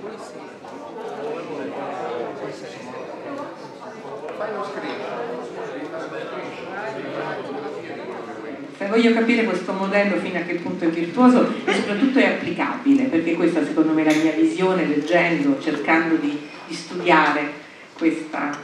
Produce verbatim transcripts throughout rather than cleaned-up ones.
Voglio capire questo modello fino a che punto è virtuoso e soprattutto è applicabile, perché questa secondo me è la mia visione, leggendo, cercando di, di studiare questa,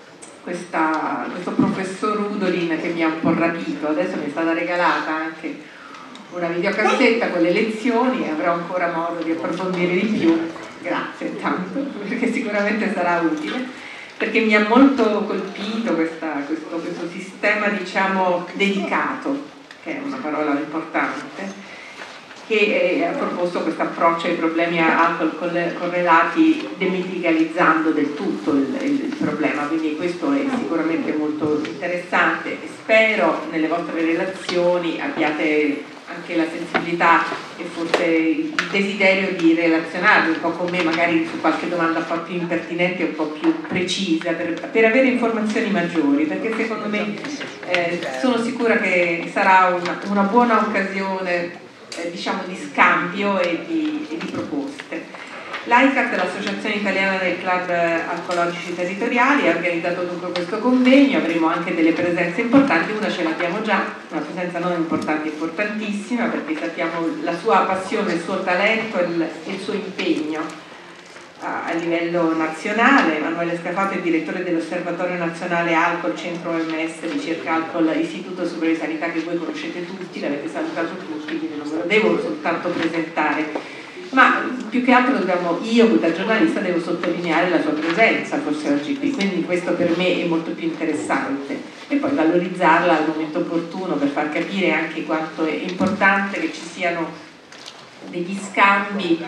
questa, questo professor Udolin che mi ha un po' rapito. Adesso mi è stata regalata anche una videocassetta con le lezioni e avrò ancora modo di approfondire di più. Grazie intanto, perché sicuramente sarà utile, perché mi ha molto colpito questa, questo, questo sistema, diciamo, dedicato, che è una parola importante, che ha proposto questo approccio ai problemi alcol correlati, demitigalizzando del tutto il, il problema. Quindi questo è sicuramente molto interessante e spero nelle vostre relazioni abbiate anche la sensibilità e forse il desiderio di relazionarvi un po' con me, magari su qualche domanda un po' più impertinente e un po' più precisa, per, per avere informazioni maggiori, perché secondo me eh, sono sicura che sarà una, una buona occasione eh, diciamo di scambio e di, e di proposte. L'A I C A T, l'Associazione Italiana dei Club Alcologici Territoriali, ha organizzato dunque questo convegno. Avremo anche delle presenze importanti, una ce l'abbiamo già, una presenza non importante, importantissima, perché sappiamo la sua passione, il suo talento e il, il suo impegno a, a livello nazionale. Emanuele Scafato è direttore dell'Osservatorio Nazionale Alcol, Centro O M S, Ricerca Alcol, Istituto Superiore di Sanità, che voi conoscete tutti, l'avete salutato tutti, quindi non ve lo devo soltanto presentare. Ma più che altro dobbiamo, io da giornalista devo sottolineare la sua presenza forse oggi qui, quindi questo per me è molto più interessante, e poi valorizzarla al momento opportuno per far capire anche quanto è importante che ci siano degli scambi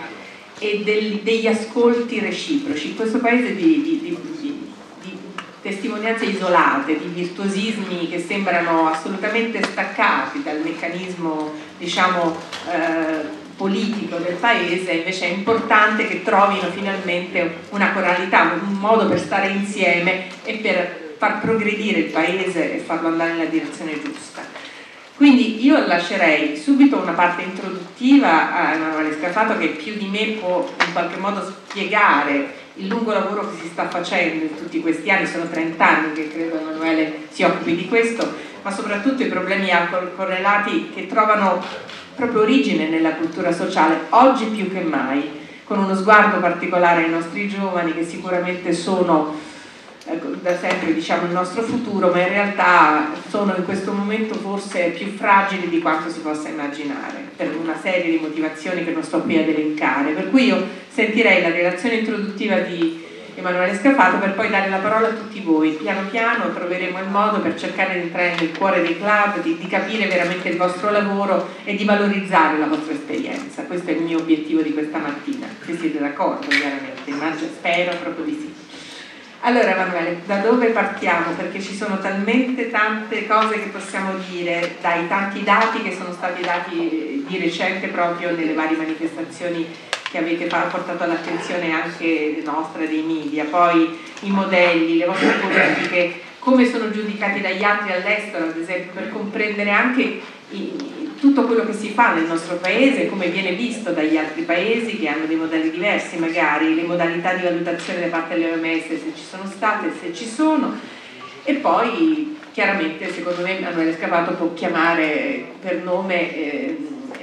e del, degli ascolti reciproci. In questo paese di, di, di, di, di testimonianze isolate, di virtuosismi che sembrano assolutamente staccati dal meccanismo, diciamo, eh, politico del paese, invece è importante che trovino finalmente una coralità, un modo per stare insieme e per far progredire il paese e farlo andare nella direzione giusta. Quindi io lascerei subito una parte introduttiva a Emanuele Scafato, che più di me può in qualche modo spiegare il lungo lavoro che si sta facendo in tutti questi anni. Sono trent'anni che credo Emanuele si occupi di questo, ma soprattutto i problemi alcol correlati che trovano proprio origine nella cultura sociale, oggi più che mai, con uno sguardo particolare ai nostri giovani, che sicuramente sono eh, da sempre, diciamo, il nostro futuro, ma in realtà sono in questo momento forse più fragili di quanto si possa immaginare, per una serie di motivazioni che non sto qui ad elencare. Per cui io sentirei la relazione introduttiva di Emanuele Scafato per poi dare la parola a tutti voi. Piano piano troveremo il modo per cercare di entrare nel cuore dei club, di, di capire veramente il vostro lavoro e di valorizzare la vostra esperienza. Questo è il mio obiettivo di questa mattina, se siete d'accordo chiaramente, ma spero proprio di sì. Allora Emanuele, da dove partiamo? Perché ci sono talmente tante cose che possiamo dire, dai tanti dati che sono stati dati di recente proprio nelle varie manifestazioni che avete portato all'attenzione anche nostra, dei media, poi i modelli, le vostre politiche, come sono giudicati dagli altri all'estero, ad esempio, per comprendere anche i, tutto quello che si fa nel nostro paese, come viene visto dagli altri paesi che hanno dei modelli diversi, magari le modalità di valutazione da parte delle O M S, se ci sono state, se ci sono, e poi chiaramente secondo me Emanuele Scafato può chiamare per nome eh,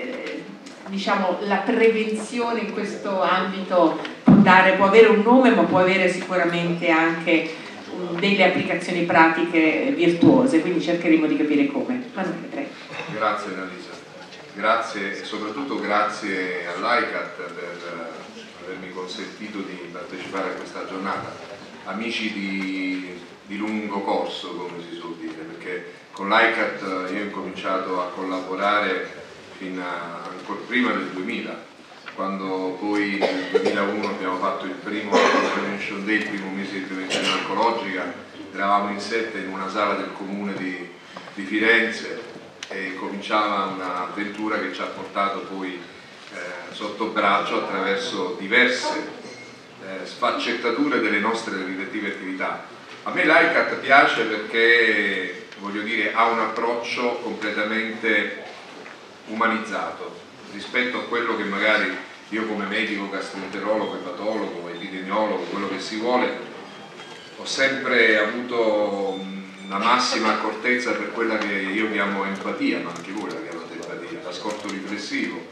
diciamo la prevenzione in questo ambito, può, dare, può avere un nome, ma può avere sicuramente anche um, delle applicazioni pratiche virtuose, quindi cercheremo di capire come. Manuele, prego. Grazie Annalisa, grazie e soprattutto grazie all'A I C A T per avermi consentito di partecipare a questa giornata. Amici di, di lungo corso, come si suol dire, perché con l'A I C A T io ho incominciato a collaborare fino a, ancora prima del duemila, quando poi nel duemilauno abbiamo fatto il primo Prevention Day, il primo mese di prevenzione alcologica. Eravamo in sette in una sala del comune di, di Firenze e cominciava un'avventura che ci ha portato poi eh, sotto braccio attraverso diverse eh, sfaccettature delle nostre rispettive attività. A me l'A I C A T piace perché, voglio dire, ha un approccio completamente umanizzato rispetto a quello che magari io come medico, gastroenterologo, patologo, epidemiologo, quello che si vuole, ho sempre avuto una massima accortezza per quella che io chiamo empatia, ma anche voi la chiamate empatia, l'ascolto riflessivo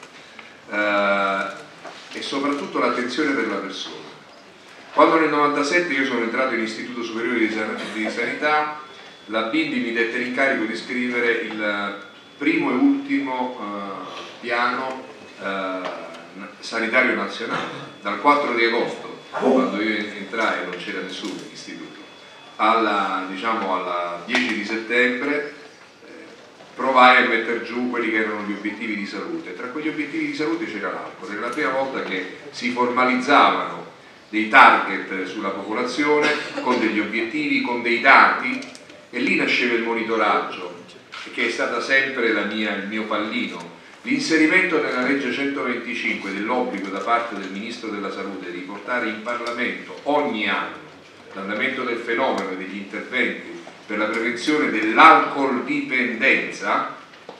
eh, e soprattutto l'attenzione per la persona. Quando nel novantasette io sono entrato in Istituto Superiore di, San di Sanità, la Bindi mi dette l'incarico di scrivere il primo e ultimo eh, piano eh, sanitario nazionale, dal quattro di agosto, quando io entrai non c'era nessuno in istituto, alla, diciamo, alla dieci di settembre eh, provai a mettere giù quelli che erano gli obiettivi di salute. Tra quegli obiettivi di salute c'era l'alcol, era la prima volta che si formalizzavano dei target sulla popolazione con degli obiettivi, con dei dati, e lì nasceva il monitoraggio, che è stata sempre la mia, il mio pallino. L'inserimento nella legge centoventicinque dell'obbligo da parte del Ministro della Salute di portare in Parlamento ogni anno l'andamento del fenomeno e degli interventi per la prevenzione dell'alcol dipendenza,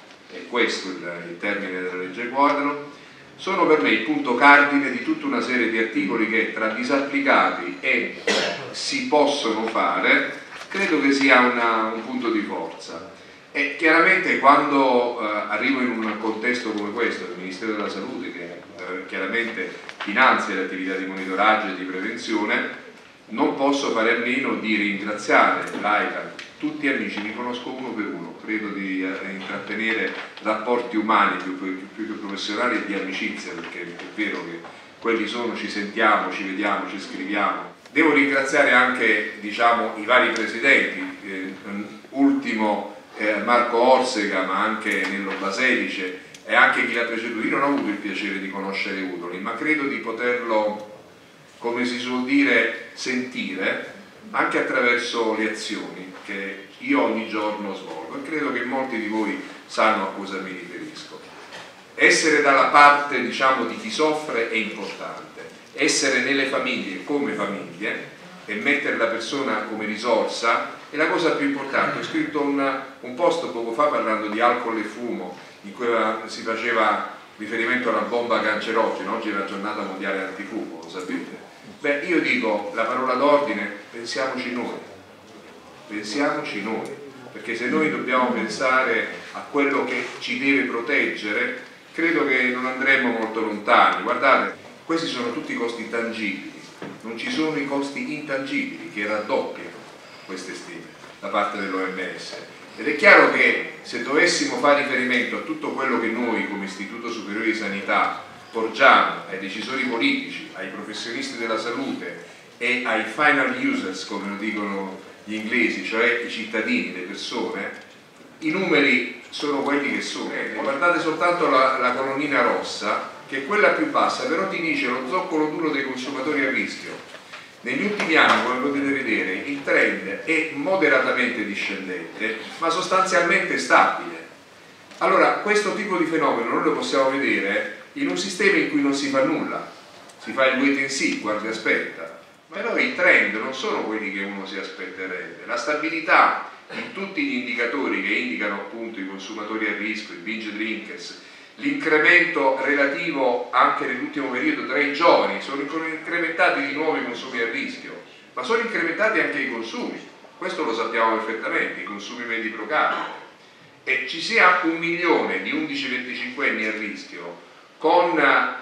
è questo il, il termine della legge quadro, sono per me il punto cardine di tutta una serie di articoli che, tra disapplicati e si possono fare, credo che sia una, un punto di forza. E chiaramente quando eh, arrivo in un contesto come questo, del Ministero della Salute, che eh, chiaramente finanzia le attività di monitoraggio e di prevenzione, non posso fare a meno di ringraziare l'AICAT, tutti amici, mi conosco uno per uno, credo di eh, intrattenere rapporti umani più, più, più che professionali e di amicizia, perché è vero che quelli sono, ci sentiamo, ci vediamo, ci scriviamo. Devo ringraziare anche, diciamo, i vari presidenti, eh, ultimo eh, Marco Orsega, ma anche Nello Baselice e anche chi l'ha preceduto. Io non ho avuto il piacere di conoscere Udoli, ma credo di poterlo, come si suol dire, sentire anche attraverso le azioni che io ogni giorno svolgo, e credo che molti di voi sanno a cosa mi riferisco. Essere dalla parte, diciamo, di chi soffre è importante, essere nelle famiglie come famiglie e mettere la persona come risorsa è la cosa più importante. Ho scritto un, un post poco fa parlando di alcol e fumo, in cui si faceva riferimento alla bomba cancerogena. Oggi è la giornata mondiale antifumo, lo sapete. Beh, io dico, la parola d'ordine, pensiamoci noi, pensiamoci noi, perché se noi dobbiamo pensare a quello che ci deve proteggere, credo che non andremo molto lontani. Guardate, questi sono tutti costi tangibili, non ci sono i costi intangibili che raddoppiano queste stime da parte dell'O M S. Ed è chiaro che se dovessimo fare riferimento a tutto quello che noi come Istituto Superiore di Sanità porgiamo ai decisori politici, ai professionisti della salute e ai final users, come lo dicono gli inglesi, cioè i cittadini, le persone, i numeri sono quelli che sono. Guardate soltanto la, la colonnina rossa, che è quella più bassa, però ti dice lo zoccolo duro dei consumatori a rischio. Negli ultimi anni, come potete vedere, il trend è moderatamente discendente, ma sostanzialmente stabile. Allora, questo tipo di fenomeno noi lo possiamo vedere in un sistema in cui non si fa nulla, si fa il wait and see, guarda e aspetta. Però i trend non sono quelli che uno si aspetterebbe. La stabilità in tutti gli indicatori che indicano appunto i consumatori a rischio, i binge drinkers, l'incremento relativo anche nell'ultimo periodo tra i giovani, sono incrementati di nuovo i consumi a rischio, ma sono incrementati anche i consumi, questo lo sappiamo perfettamente, i consumi medi pro capite, e ci sia un milione di undici venticinque anni a rischio con,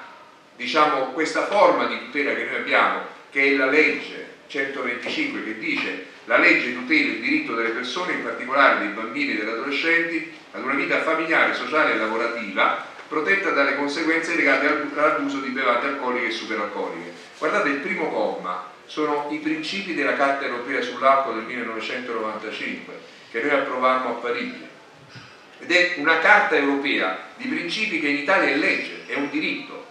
diciamo, questa forma di tutela che noi abbiamo, che è la legge centoventicinque, che dice la legge tutela il diritto delle persone, in particolare dei bambini e degli adolescenti, ad una vita familiare, sociale e lavorativa protetta dalle conseguenze legate all'abuso di bevande alcoliche e superalcoliche. Guardate, il primo comma sono i principi della Carta Europea sull'alcol del millenovecentonovantacinque, che noi approvammo a Parigi, ed è una Carta Europea di principi che in Italia è legge, è un diritto.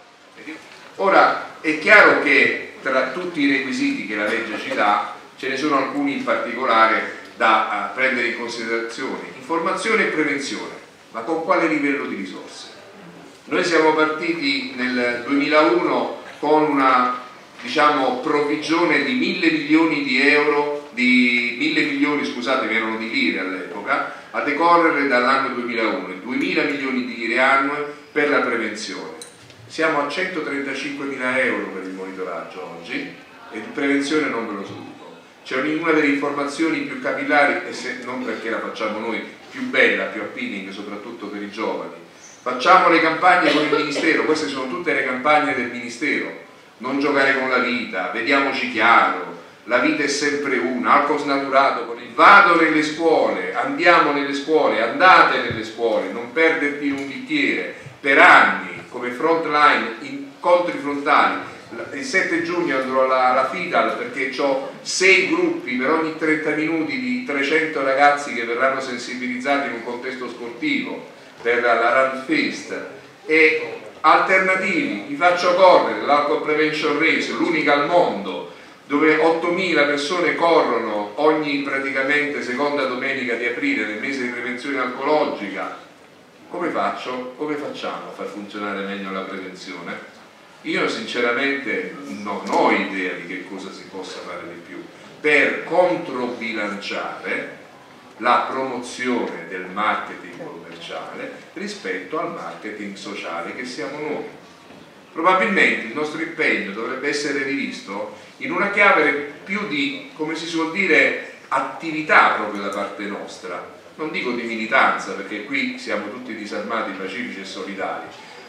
Ora, è chiaro che tra tutti i requisiti che la legge ci dà ce ne sono alcuni in particolare da uh, prendere in considerazione: informazione e prevenzione, ma con quale livello di risorse? Noi siamo partiti nel duemilauno con una, diciamo, provvigione di mille milioni di euro, di mille milioni, scusatemi, erano di lire all'epoca, a decorrere dall'anno duemilauno, duemila milioni di lire annue per la prevenzione. Siamo a centotrentacinquemila euro per il monitoraggio oggi e di prevenzione non ve lo so dico. C'è una delle informazioni più capillari, e se, non perché la facciamo noi, più bella, più appealing, soprattutto per i giovani. Facciamo le campagne con il Ministero, queste sono tutte le campagne del Ministero. Non giocare con la vita, vediamoci chiaro, la vita è sempre una, alcol snaturato con il vado nelle scuole, andiamo nelle scuole, andate nelle scuole, non perderti in un bicchiere, per anni, come frontline, incontri frontali. Il sette giugno andrò alla, alla FIDAL perché ho sei gruppi per ogni trenta minuti di trecento ragazzi che verranno sensibilizzati in un contesto sportivo per la Run Fest, e alternativi, vi faccio correre l'Alcohol Prevention Race, l'unica al mondo, dove ottomila persone corrono ogni praticamente seconda domenica di aprile nel mese di prevenzione alcologica. Come faccio? Come facciamo a far funzionare meglio la prevenzione? Io sinceramente non ho idea di che cosa si possa fare di più per controbilanciare la promozione del marketing commerciale rispetto al marketing sociale che siamo noi. Probabilmente il nostro impegno dovrebbe essere rivisto in una chiave più di, come si suol dire, attività proprio da parte nostra. Non dico di militanza, perché qui siamo tutti disarmati, pacifici e solidari,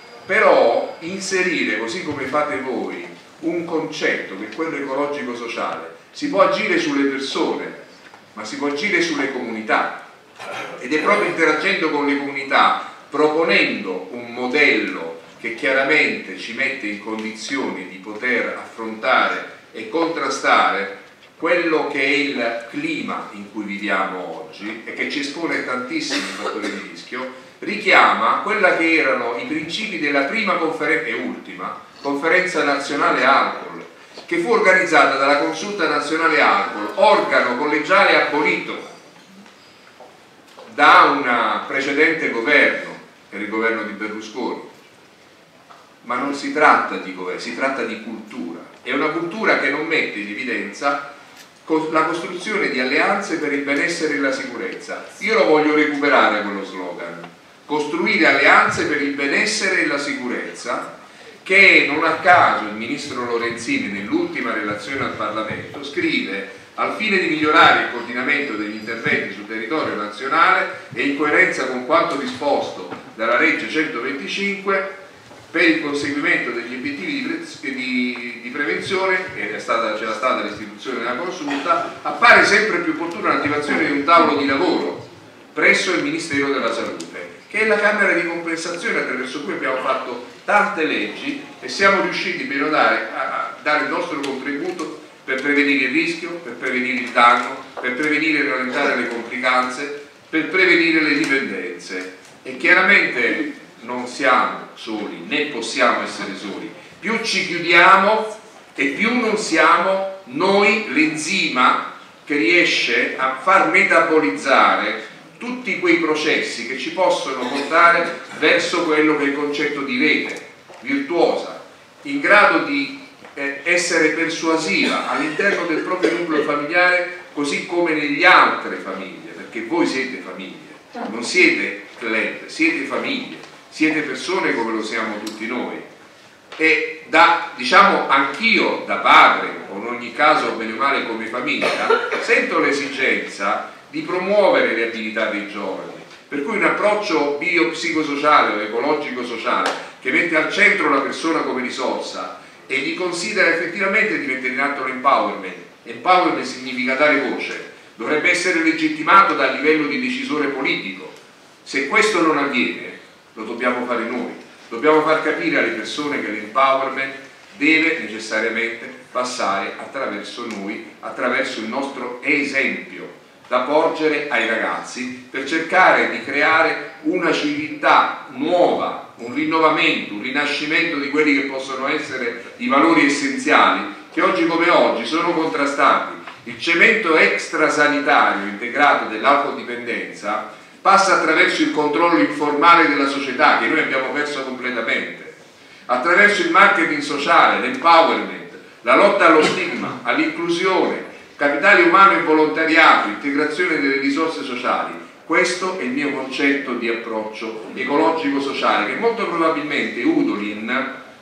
però inserire, così come fate voi, un concetto che è quello ecologico-sociale. Si può agire sulle persone, ma si può agire sulle comunità, ed è proprio interagendo con le comunità, proponendo un modello che chiaramente ci mette in condizioni di poter affrontare e contrastare quello che è il clima in cui viviamo oggi e che ci espone a tantissimi fattori di rischio, richiama quella che erano i principi della prima conferenza e ultima conferenza nazionale alcol, che fu organizzata dalla Consulta Nazionale Alcol, organo collegiale abolito da un precedente governo, che era il governo di Berlusconi. Ma non si tratta di governo, si tratta di cultura. È una cultura che non mette in evidenza la costruzione di alleanze per il benessere e la sicurezza. Io lo voglio recuperare quello slogan, costruire alleanze per il benessere e la sicurezza, che non a caso il ministro Lorenzini nell'ultima relazione al Parlamento scrive: al fine di migliorare il coordinamento degli interventi sul territorio nazionale e in coerenza con quanto disposto dalla legge centoventicinque per il conseguimento degli obiettivi di, pre di, di prevenzione, che c'era stata, stata l'istituzione della consulta, appare sempre più opportuna l'attivazione di un tavolo di lavoro presso il Ministero della Salute, che è la camera di compensazione attraverso cui abbiamo fatto tante leggi e siamo riusciti a dare, a dare il nostro contributo per prevenire il rischio, per prevenire il danno, per prevenire e rallentare le complicanze, per prevenire le dipendenze. E chiaramente non siamo soli, né possiamo essere soli. Più ci chiudiamo e più non siamo noi l'enzima che riesce a far metabolizzare tutti quei processi che ci possono portare verso quello che è il concetto di rete virtuosa, in grado di eh, essere persuasiva all'interno del proprio nucleo familiare, così come negli altre famiglie, perché voi siete famiglie, non siete club, siete famiglie, siete persone come lo siamo tutti noi. E da, diciamo, anch'io da padre, o in ogni caso bene o male come famiglia, sento l'esigenza di promuovere le abilità dei giovani, per cui un approccio biopsicosociale o ecologico-sociale che mette al centro la persona come risorsa e gli considera effettivamente di mettere in atto l'empowerment. Empowerment significa dare voce, dovrebbe essere legittimato dal livello di decisore politico. Se questo non avviene, lo dobbiamo fare noi, dobbiamo far capire alle persone che l'empowerment deve necessariamente passare attraverso noi, attraverso il nostro esempio da porgere ai ragazzi, per cercare di creare una civiltà nuova, un rinnovamento, un rinascimento di quelli che possono essere i valori essenziali che oggi come oggi sono contrastati. Il cemento extrasanitario integrato dell'alcodipendenza passa attraverso il controllo informale della società, che noi abbiamo perso completamente, attraverso il marketing sociale, l'empowerment, la lotta allo stigma, all'inclusione, capitale umano e volontariato, integrazione delle risorse sociali. Questo è il mio concetto di approccio ecologico-sociale, che molto probabilmente Udolin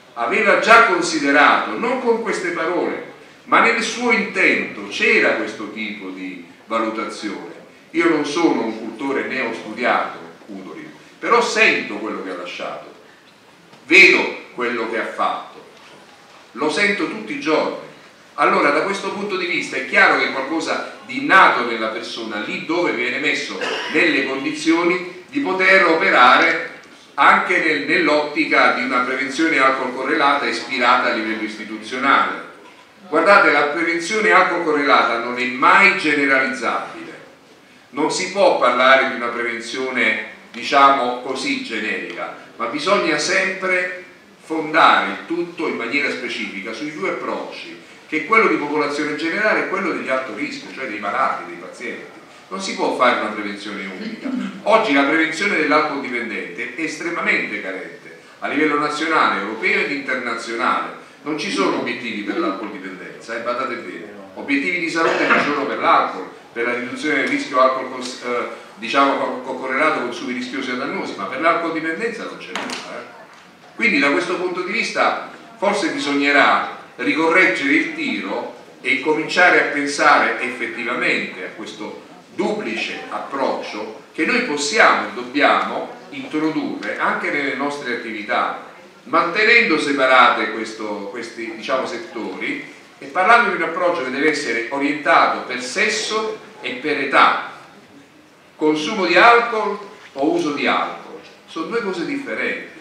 aveva già considerato, non con queste parole, ma nel suo intento c'era questo tipo di valutazione. Io non sono un cultore né ho studiato Udolin, però sento quello che ha lasciato, vedo quello che ha fatto, lo sento tutti i giorni. Allora da questo punto di vista è chiaro che qualcosa di innato nella persona, lì dove viene messo nelle condizioni di poter operare anche nel, nell'ottica di una prevenzione alcol correlata ispirata a livello istituzionale. Guardate, la prevenzione alcol correlata non è mai generalizzabile, non si può parlare di una prevenzione diciamo così generica, ma bisogna sempre fondare il tutto in maniera specifica sui due approcci, che è quello di popolazione generale e quello degli alto rischio, cioè dei malati, dei pazienti. Non si può fare una prevenzione unica. Oggi la prevenzione dell'alcol dipendente è estremamente carente a livello nazionale, europeo ed internazionale. Non ci sono obiettivi per l'alcol dipendenza, eh, badate bene. Obiettivi di salute ci sono per l'alcol, per la riduzione del rischio alcol eh, diciamo correlato consumi rischiosi e dannosi, ma per l'alcol dipendenza non c'è nulla. Eh. Quindi da questo punto di vista forse bisognerà ricorreggere il tiro e cominciare a pensare effettivamente a questo duplice approccio che noi possiamo e dobbiamo introdurre anche nelle nostre attività, mantenendo separate questo, questi diciamo, settori e parlando di un approccio che deve essere orientato per sesso e per età, consumo di alcol o uso di alcol, sono due cose differenti.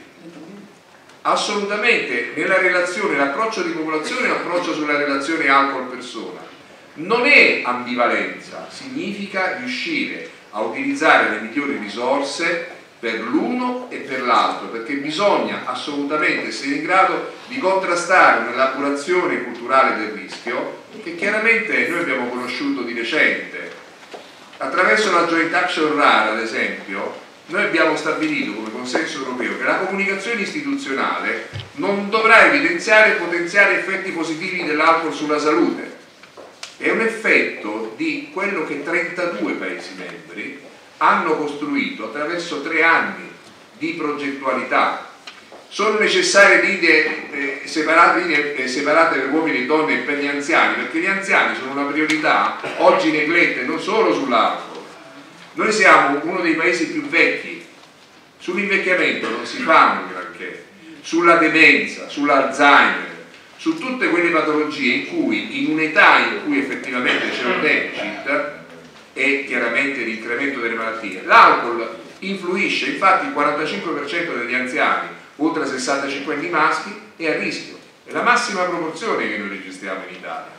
Assolutamente nella relazione, l'approccio di popolazione è l'approccio sulla relazione alcol-persona. Non è ambivalenza, significa riuscire a utilizzare le migliori risorse per l'uno e per l'altro, perché bisogna assolutamente essere in grado di contrastare un'elaborazione culturale del rischio che chiaramente noi abbiamo conosciuto di recente. Attraverso la Joint Action R A R, ad esempio, noi abbiamo stabilito come consenso europeo che la comunicazione istituzionale non dovrà evidenziare e potenziare effetti positivi dell'alcol sulla salute. È un effetto di quello che trentadue Paesi membri hanno costruito attraverso tre anni di progettualità. Sono necessarie linee, eh, separate, linee eh, separate per uomini e donne e per gli anziani, perché gli anziani sono una priorità oggi neglette non solo sull'alcol. Noi siamo uno dei paesi più vecchi, sull'invecchiamento non si fa un granché, sulla demenza, sull'Alzheimer, su tutte quelle patologie in cui in un'età in cui effettivamente c'è un deficit e chiaramente l'incremento delle malattie, l'alcol influisce. Infatti il quarantacinque per cento degli anziani oltre sessantacinque anni maschi è a rischio, è la massima proporzione che noi registriamo in Italia.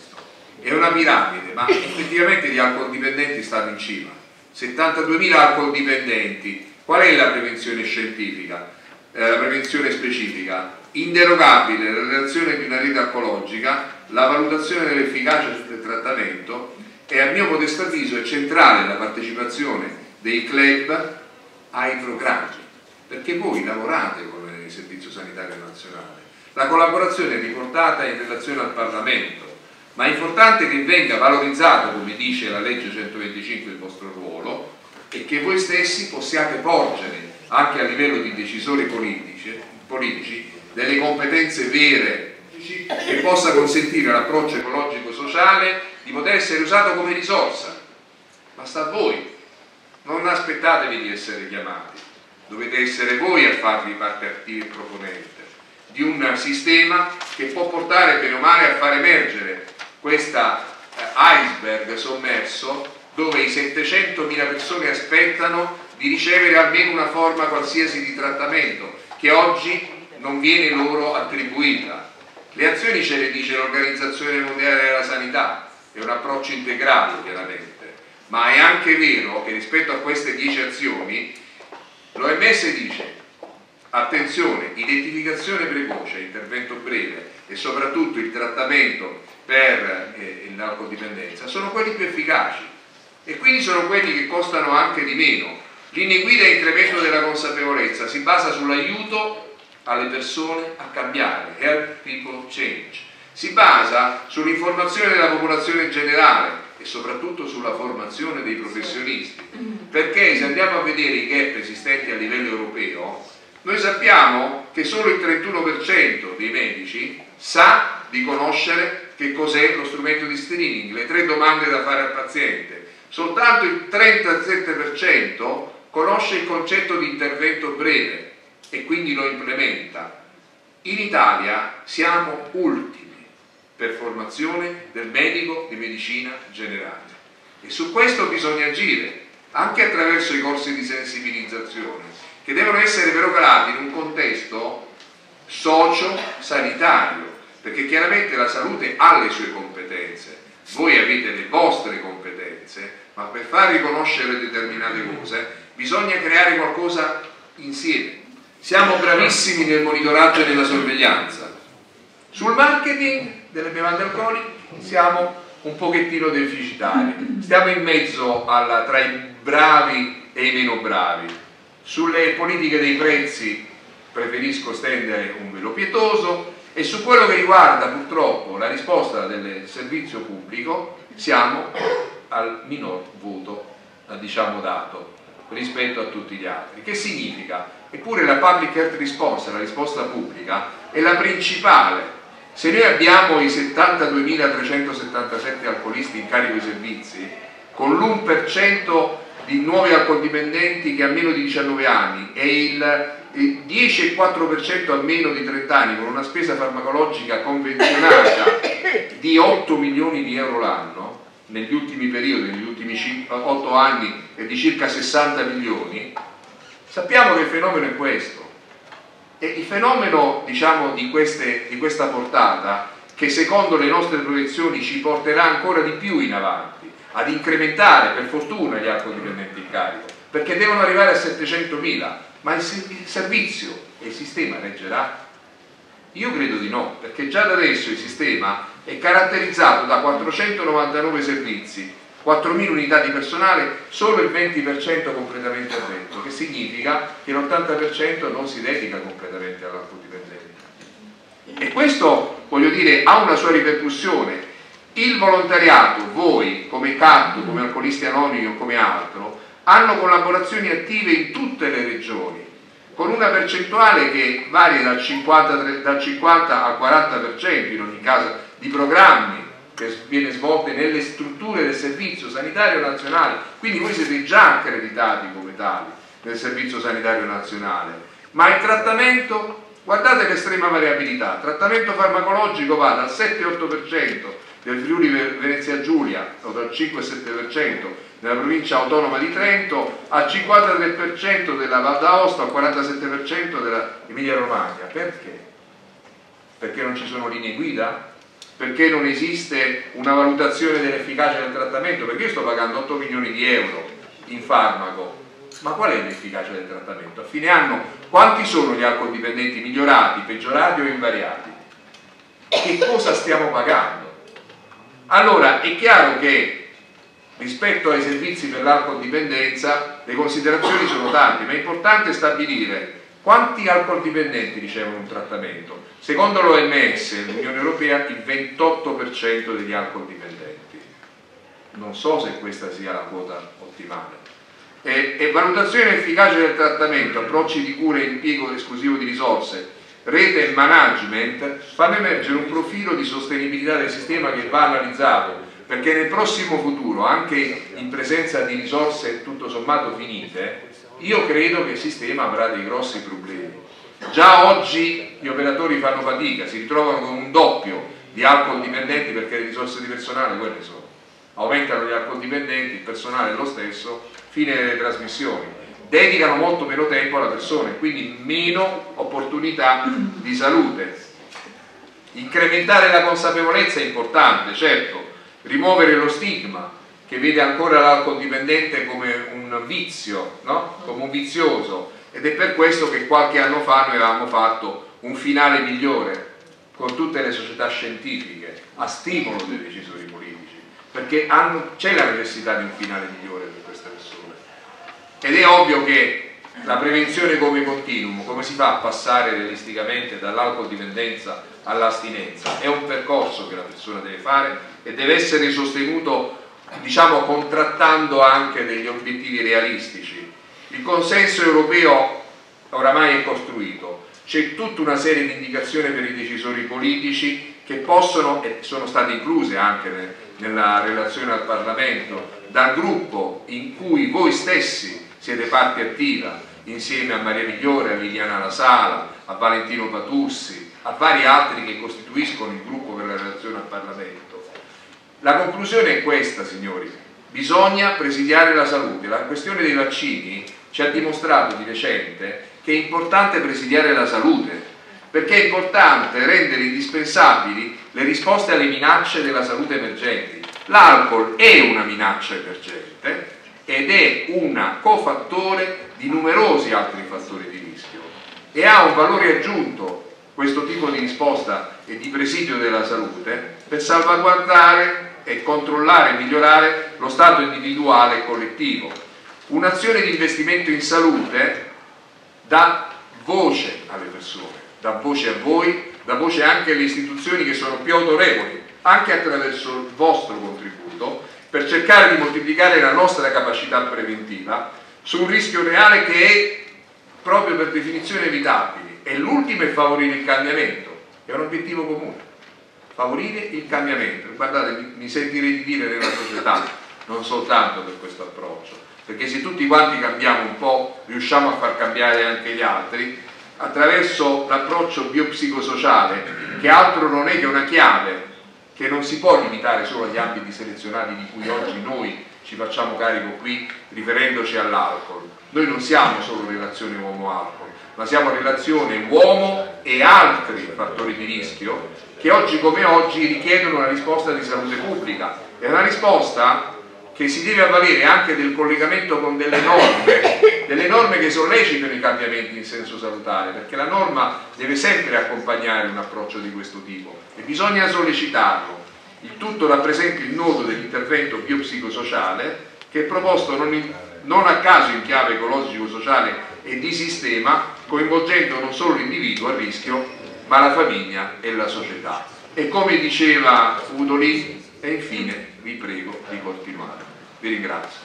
È una piramide, ma effettivamente gli alcol dipendenti stanno in cima. settantaduemila alcol dipendenti. Qual è la prevenzione scientifica? Eh, la prevenzione specifica? Inderogabile la relazione di una rete alcologica, la valutazione dell'efficacia del trattamento e a mio modesto avviso è centrale la partecipazione dei club ai programmi, perché voi lavorate con il Servizio Sanitario Nazionale. La collaborazione è riportata in relazione al Parlamento, ma è importante che venga valorizzato, come dice la legge centoventicinque, il vostro ruolo e che voi stessi possiate porgere anche a livello di decisori politici, politici delle competenze vere che possa consentire l'approccio ecologico-sociale di poter essere usato come risorsa. Ma sta a voi, non aspettatevi di essere chiamati, dovete essere voi a farvi parte attiva e proponente di un sistema che può portare bene o male a far emergere questa eh, iceberg sommerso dove i settecentomila persone aspettano di ricevere almeno una forma qualsiasi di trattamento che oggi non viene loro attribuita. Le azioni ce le dice l'Organizzazione Mondiale della Sanità, è un approccio integrato chiaramente, ma è anche vero che rispetto a queste dieci azioni l'O M S dice attenzione, identificazione precoce, intervento breve e soprattutto il trattamento per eh, l'alcodipendenza sono quelli più efficaci e quindi sono quelli che costano anche di meno. Linee guida e incremento della consapevolezza si basa sull'aiuto alle persone a cambiare, help people change, si basa sull'informazione della popolazione in generale e soprattutto sulla formazione dei professionisti, perché se andiamo a vedere i gap esistenti a livello europeo Noi sappiamo che solo il trentuno per cento dei medici sa di conoscere che cos'è lo strumento di screening, le tre domande da fare al paziente. Soltanto il trentasette per cento conosce il concetto di intervento breve e quindi lo implementa. In Italia siamo ultimi per formazione del medico di medicina generale e su questo bisogna agire anche attraverso i corsi di sensibilizzazione che devono essere però calati in un contesto socio-sanitario, perché chiaramente la salute ha le sue competenze, voi avete le vostre competenze, ma per far riconoscere determinate cose bisogna creare qualcosa insieme. Siamo bravissimi nel monitoraggio e nella sorveglianza. Sul marketing delle bevande alcoliche siamo un pochettino deficitari, stiamo in mezzo alla, tra i bravi e i meno bravi. Sulle politiche dei prezzi preferisco stendere un velo pietoso e su quello che riguarda purtroppo la risposta del servizio pubblico siamo al minor voto, diciamo, dato rispetto a tutti gli altri. Che significa? Eppure la public health response, la risposta pubblica, è la principale. Se noi abbiamo i settantaduemilatrecentosettantasette alcolisti in carico ai servizi, con l'uno per cento di nuovi alcoldipendenti che ha meno di diciannove anni e il dieci virgola quattro per cento a meno di trenta anni, con una spesa farmacologica convenzionata di otto milioni di euro l'anno, negli ultimi periodi, negli ultimi otto anni è di circa sessanta milioni, sappiamo che il fenomeno è questo. E il fenomeno, diciamo, di, queste, di questa portata, che secondo le nostre proiezioni ci porterà ancora di più in avanti, ad incrementare per fortuna gli alcoldipendenti in carico, perché devono arrivare a settecentomila, ma il servizio e il sistema reggerà? Io credo di no, perché già da adesso il sistema è caratterizzato da quattrocentonovantanove servizi, quattromila unità di personale, solo il venti per cento completamente addetto, che significa che l'ottanta per cento non si dedica completamente all'alcoldipendenza. E questo, voglio dire, ha una sua ripercussione. Il volontariato, voi come C A T, come Alcolisti Anonimi o come altro, hanno collaborazioni attive in tutte le regioni, con una percentuale che varia dal cinquanta, dal cinquanta al quaranta per cento in ogni caso di programmi che viene svolte nelle strutture del Servizio Sanitario Nazionale. Quindi voi siete già accreditati come tali nel Servizio Sanitario Nazionale, ma il trattamento, guardate l'estrema variabilità, il trattamento farmacologico va dal sette otto per cento del Friuli Venezia Giulia o dal cinque sette per cento nella provincia autonoma di Trento al cinquantatré per cento della Val d'Aosta, al quarantasette per cento dell'Emilia Romagna. Perché? Perché non ci sono linee guida? Perché non esiste una valutazione dell'efficacia del trattamento? Perché io sto pagando otto milioni di euro in farmaco, ma qual è l'efficacia del trattamento? A fine anno quanti sono gli alcoldipendenti migliorati, peggiorati o invariati? Che cosa stiamo pagando? Allora è chiaro che rispetto ai servizi per l'alcoldipendenza le considerazioni sono tante, ma è importante stabilire quanti alcoldipendenti ricevono un trattamento. Secondo l'O M S, l'Unione Europea, il ventotto per cento degli alcoldipendenti. Non so se questa sia la quota ottimale. E, e valutazione efficace del trattamento, approcci di cura e impiego esclusivo di risorse, rete e management fanno emergere un profilo di sostenibilità del sistema che va analizzato, perché nel prossimo futuro, anche in presenza di risorse tutto sommato finite, io credo che il sistema avrà dei grossi problemi. Già oggi gli operatori fanno fatica, si ritrovano con un doppio di alcoldipendenti perché le risorse di personale quelle sono. Aumentano gli alcoldipendenti, il personale è lo stesso, fine delle trasmissioni. Dedicano molto meno tempo alla persona e quindi meno opportunità di salute. Incrementare la consapevolezza è importante, certo, rimuovere lo stigma che vede ancora l'alcoldipendente come un vizio, no? Come un vizioso, ed è per questo che qualche anno fa noi avevamo fatto un finale migliore con tutte le società scientifiche a stimolo dei decisori politici, perché c'è la necessità di un finale migliore per queste persone. Ed è ovvio che la prevenzione come continuum, come si fa a passare realisticamente dall'alcoldipendenza all'astinenza, è un percorso che la persona deve fare e deve essere sostenuto, diciamo, contrattando anche degli obiettivi realistici. Il consenso europeo oramai è costruito. C'è tutta una serie di indicazioni per i decisori politici che possono, e sono state incluse anche nel, nella relazione al Parlamento, dal gruppo in cui voi stessi siete parte attiva, insieme a Maria Migliore, a Liliana La Sala, a Valentino Patussi, a vari altri che costituiscono il gruppo per la relazione al Parlamento. La conclusione è questa, signori: bisogna presidiare la salute. La questione dei vaccini ci ha dimostrato di recente che è importante presidiare la salute, perché è importante rendere indispensabili le risposte alle minacce della salute emergenti. L'alcol è una minaccia emergente ed è un cofattore di numerosi altri fattori di rischio, e ha un valore aggiunto questo tipo di risposta e di presidio della salute per salvaguardare e controllare e migliorare lo stato individuale e collettivo. Un'azione di investimento in salute dà voce alle persone, dà voce a voi, dà voce anche alle istituzioni che sono più autorevoli, anche attraverso il vostro contributo, per cercare di moltiplicare la nostra capacità preventiva su un rischio reale che è proprio per definizione evitabile. E l'ultimo è favorire il cambiamento, è un obiettivo comune, favorire il cambiamento. Guardate, mi, mi sentirei di dire nella società, non soltanto per questo approccio, perché se tutti quanti cambiamo un po', riusciamo a far cambiare anche gli altri, attraverso l'approccio biopsicosociale, che altro non è che una chiave che non si può limitare solo agli ambiti selezionati di cui oggi noi ci facciamo carico qui, riferendoci all'alcol. Noi non siamo solo relazione uomo-alcol, ma siamo relazione uomo e altri fattori di rischio che oggi come oggi richiedono una risposta di salute pubblica. È una risposta che si deve avvalere anche del collegamento con delle norme, delle norme che sollecitano i cambiamenti in senso salutare, perché la norma deve sempre accompagnare un approccio di questo tipo e bisogna sollecitarlo. Il tutto rappresenta il nodo dell'intervento biopsicosociale, che è proposto non, in, non a caso in chiave ecologico-sociale e di sistema, coinvolgendo non solo l'individuo a rischio, ma la famiglia e la società. E come diceva Udolin, e infine vi prego di continuare. Vi ringrazio.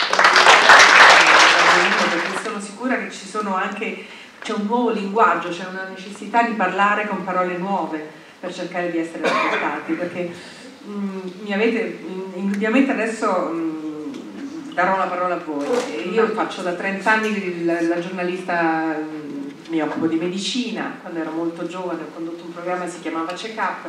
Perché sono sicura che ci sono anche, c'è un nuovo linguaggio, c'è una necessità di parlare con parole nuove per cercare di essere ascoltati, perché mh, mi avete indubbiamente adesso mh, darò la parola a voi. Io faccio da trent'anni la, la giornalista, mh, mi occupo di medicina. Quando ero molto giovane ho condotto un programma che si chiamava Check Up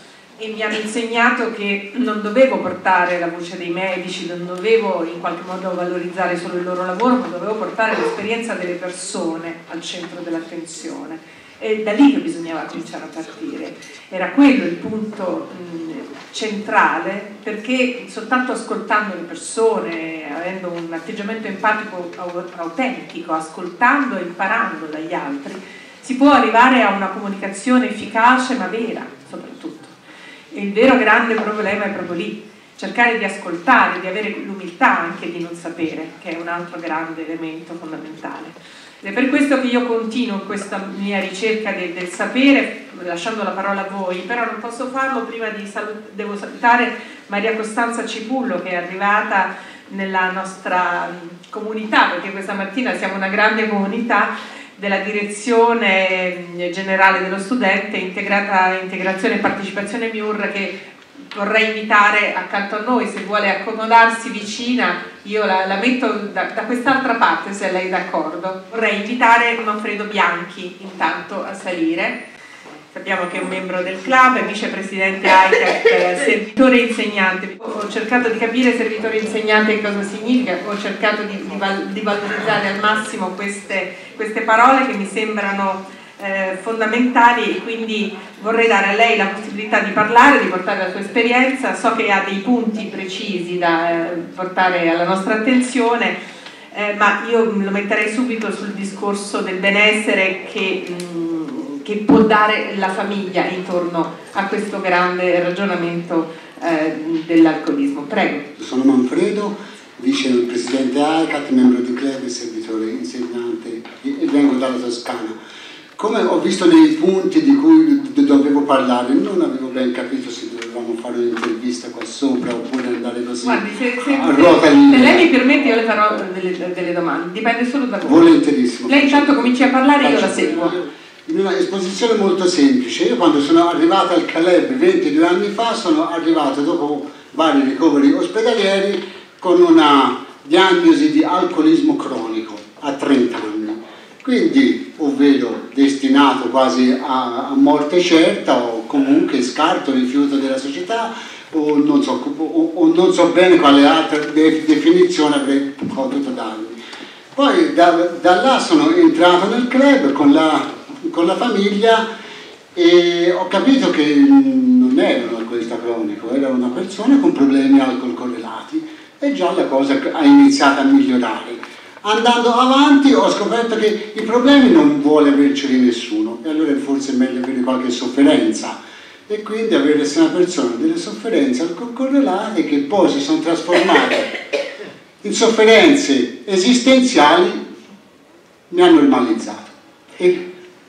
e mi hanno insegnato che non dovevo portare la voce dei medici, non dovevo in qualche modo valorizzare solo il loro lavoro, ma dovevo portare l'esperienza delle persone al centro dell'attenzione. E da lì che bisognava cominciare a partire. Era quello il punto mh, centrale, perché soltanto ascoltando le persone, avendo un atteggiamento empatico autentico, ascoltando e imparando dagli altri, si può arrivare a una comunicazione efficace ma vera, soprattutto. E il vero grande problema è proprio lì, cercare di ascoltare, di avere l'umiltà anche di non sapere, che è un altro grande elemento fondamentale. Ed è per questo che io continuo questa mia ricerca del, del sapere, lasciando la parola a voi, però non posso farlo prima di salut- devo salutare Maria Costanza Cipullo, che è arrivata nella nostra comunità, perché questa mattina siamo una grande comunità della direzione generale dello studente, integrata integrazione e partecipazione M I U R, che vorrei invitare accanto a noi, se vuole accomodarsi vicina, io la, la metto da, da quest'altra parte se lei è d'accordo. Vorrei invitare Manfredo Bianchi intanto a salire. Sappiamo che è un membro del club, è vicepresidente A I C A T, servitore insegnante. Ho cercato di capire servitore insegnante cosa significa, ho cercato di, di, val, di valorizzare al massimo queste, queste parole che mi sembrano eh, fondamentali, e quindi vorrei dare a lei la possibilità di parlare, di portare la sua esperienza. So che ha dei punti precisi da eh, portare alla nostra attenzione, eh, ma io lo metterei subito sul discorso del benessere che... Mh, che può dare la famiglia intorno a questo grande ragionamento eh, dell'alcolismo. Prego. Sono Manfredo, vicepresidente A I C A T, membro di club e servitore insegnante, e vengo dalla Toscana. Come ho visto nei punti di cui dovevo parlare, non avevo ben capito se dovevamo fare un'intervista qua sopra oppure andare così così. Guardi, se, se, a se, ruota se libera. lei mi permette io le farò delle, delle domande, dipende solo da voi. Volenterissimo. Lei intanto cominci a parlare e io la Faccio seguo. In una esposizione molto semplice, io quando sono arrivato al Caleb ventidue anni fa sono arrivato dopo vari ricoveri ospedalieri con una diagnosi di alcolismo cronico a trenta anni, quindi ovvero destinato quasi a, a morte certa o comunque scarto, rifiuto della società o non so, o, o non so bene quale altra de, definizione avrei potuto darmi. Poi da, da là sono entrato nel club con la, con la famiglia e ho capito che non era un alcolista cronico, era una persona con problemi alcol correlati e già la cosa ha iniziato a migliorare. Andando avanti ho scoperto che i problemi non vuole averceli nessuno e allora forse è meglio avere qualche sofferenza e quindi avere se una persona delle sofferenze alcol correlate che poi si sono trasformate in sofferenze esistenziali mi ha normalizzato e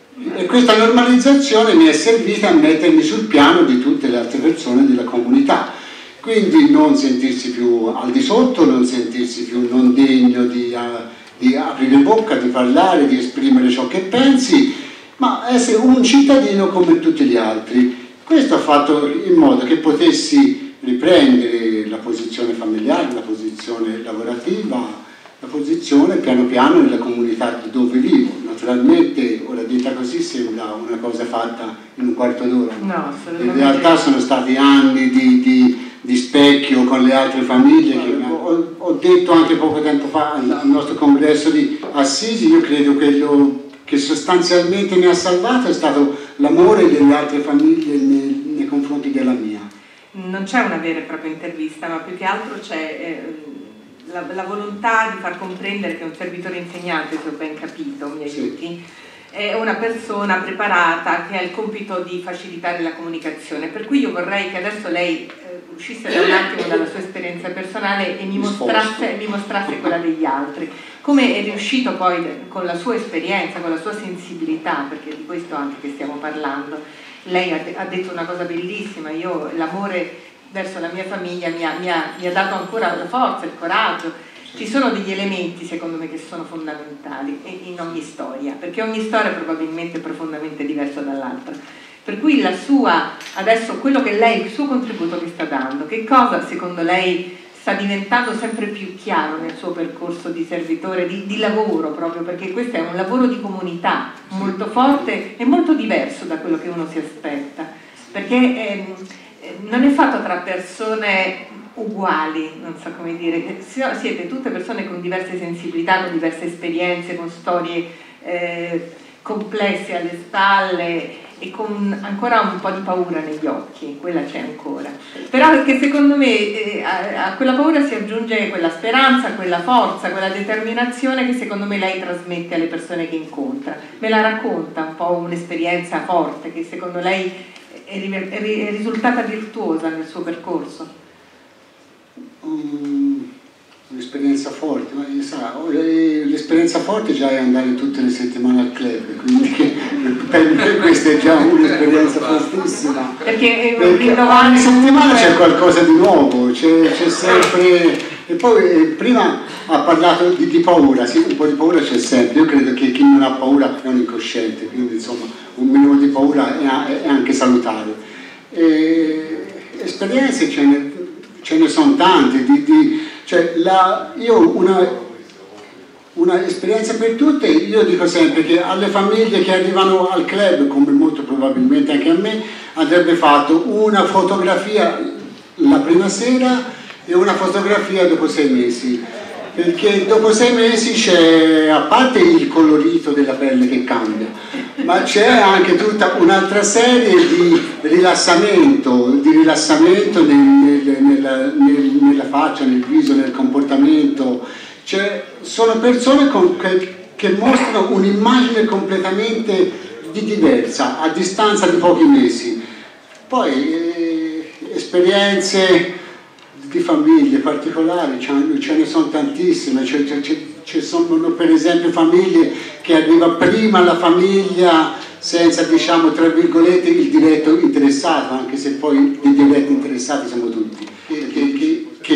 E questa normalizzazione mi è servita a mettermi sul piano di tutte le altre persone della comunità, quindi non sentirsi più al di sotto, non sentirsi più non degno di, uh, di aprire bocca, di parlare, di esprimere ciò che pensi, ma essere un cittadino come tutti gli altri. Questo ha fatto in modo che potessi riprendere la posizione familiare, la posizione lavorativa, la posizione piano piano nella comunità dove vivo. Naturalmente, ora detta così sembra una cosa fatta in un quarto d'ora. No, in realtà sono stati anni di, di, di specchio con le altre famiglie. Che ho, ho detto anche poco tempo fa al, al nostro congresso di Assisi, io credo che quello che sostanzialmente mi ha salvato è stato l'amore delle altre famiglie nei, nei confronti della mia. Non c'è una vera e propria intervista, ma più che altro c'è eh, La, la volontà di far comprendere che un servitore insegnante, se ho ben capito, mi aiuti, sì, è una persona preparata che ha il compito di facilitare la comunicazione, per cui io vorrei che adesso lei eh, uscisse da un attimo dalla sua esperienza personale e mi mostrasse, mi mostrasse quella degli altri, come è riuscito poi con la sua esperienza, con la sua sensibilità, perché di questo anche che stiamo parlando. Lei ha, ha detto una cosa bellissima, io l'amore verso la mia famiglia mi ha, mi, ha, mi ha dato ancora la forza, il coraggio. Ci sono degli elementi secondo me che sono fondamentali in ogni storia, perché ogni storia è probabilmente profondamente diversa dall'altra, per cui la sua, adesso quello che lei, il suo contributo che sta dando, che cosa secondo lei sta diventando sempre più chiaro nel suo percorso di servitore, di, di lavoro proprio, perché questo è un lavoro di comunità molto forte e molto diverso da quello che uno si aspetta, perché ehm, non è fatto tra persone uguali, non so come dire, siete tutte persone con diverse sensibilità, con diverse esperienze, con storie eh, complesse alle spalle e con ancora un po' di paura negli occhi, quella c'è ancora. Però perché secondo me eh, a, a quella paura si aggiunge quella speranza, quella forza, quella determinazione che secondo me lei trasmette alle persone che incontra. Me la racconta un po' un'esperienza forte che secondo lei è, è, è risultata virtuosa nel suo percorso? Um, un'esperienza forte, ma sa, l'esperienza forte già è andare tutte le settimane al club, quindi che, per me questa è già un'esperienza fortissima, perché, perché ogni settimana c'è qualcosa di nuovo, c'è sempre. E poi eh, prima ha parlato di, di paura, sì, un po' di paura c'è sempre, io credo che chi non ha paura è un incosciente, quindi insomma un minimo di paura è, è anche salutare. E, esperienze ce ne, ce ne sono tante, di, di, cioè la, io una, una esperienza per tutte, io dico sempre che alle famiglie che arrivano al club, come molto probabilmente anche a me, andrebbe fatto una fotografia la prima sera e una fotografia dopo sei mesi, perché dopo sei mesi c'è, a parte il colorito della pelle che cambia, ma c'è anche tutta un'altra serie di rilassamento, di rilassamento nel, nel, nella, nel, nella faccia, nel viso, nel comportamento. Cioè, sono persone con, che, che mostrano un'immagine completamente di diversa a distanza di pochi mesi. Poi eh, esperienze di famiglie particolari, ce ne sono tantissime, ci sono per esempio famiglie che arriva prima la famiglia senza, diciamo, tra virgolette, il diretto interessato, anche se poi i diretti interessati siamo tutti, che, che, che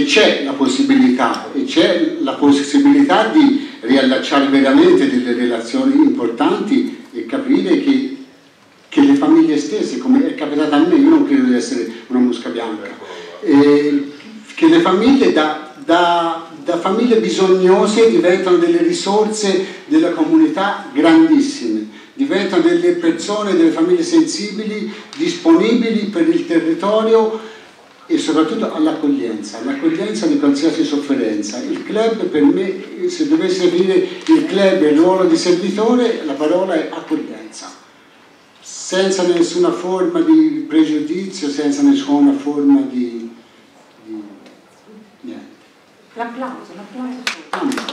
c'è la possibilità, e c'è la possibilità di riallacciare veramente delle relazioni importanti e capire che, che le famiglie stesse, come è capitato a me, io non credo di essere una mosca bianca, eh, che le famiglie da, da, da famiglie bisognose diventano delle risorse della comunità grandissime, diventano delle persone, delle famiglie sensibili, disponibili per il territorio e soprattutto all'accoglienza, all'accoglienza di qualsiasi sofferenza. Il club, per me, se dovesse dire il club è il ruolo di servitore, la parola è accoglienza, senza nessuna forma di pregiudizio, senza nessuna forma di, di niente. L'applauso, l'applauso. Ah,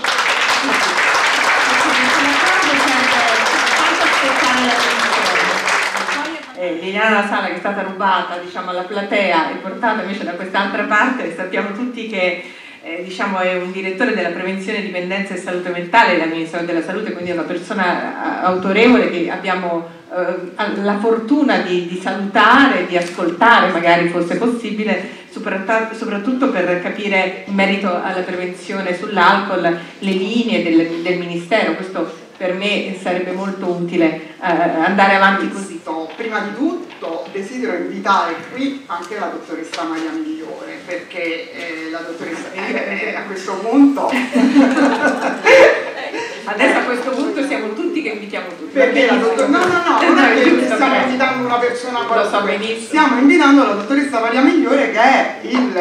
Eh, Liliana La Sala, che è stata rubata, diciamo, alla platea e portata invece da quest'altra parte, sappiamo tutti che eh, diciamo, è un direttore della prevenzione, dipendenza e salute mentale del Ministero della Salute, quindi è una persona autorevole che abbiamo eh, la fortuna di, di salutare, di ascoltare, magari fosse possibile, soprattutto per capire in merito alla prevenzione sull'alcol le linee del, del Ministero. Questo per me sarebbe molto utile eh, andare avanti così. Prima di tutto desidero invitare qui anche la dottoressa Maria Migliore, perché eh, la dottoressa eh, a questo punto adesso a questo punto siamo tutti che invitiamo tutti, perché la dottor... no no no non è che stiamo invitando una persona qualunque, stiamo invitando la dottoressa Maria Migliore, che è il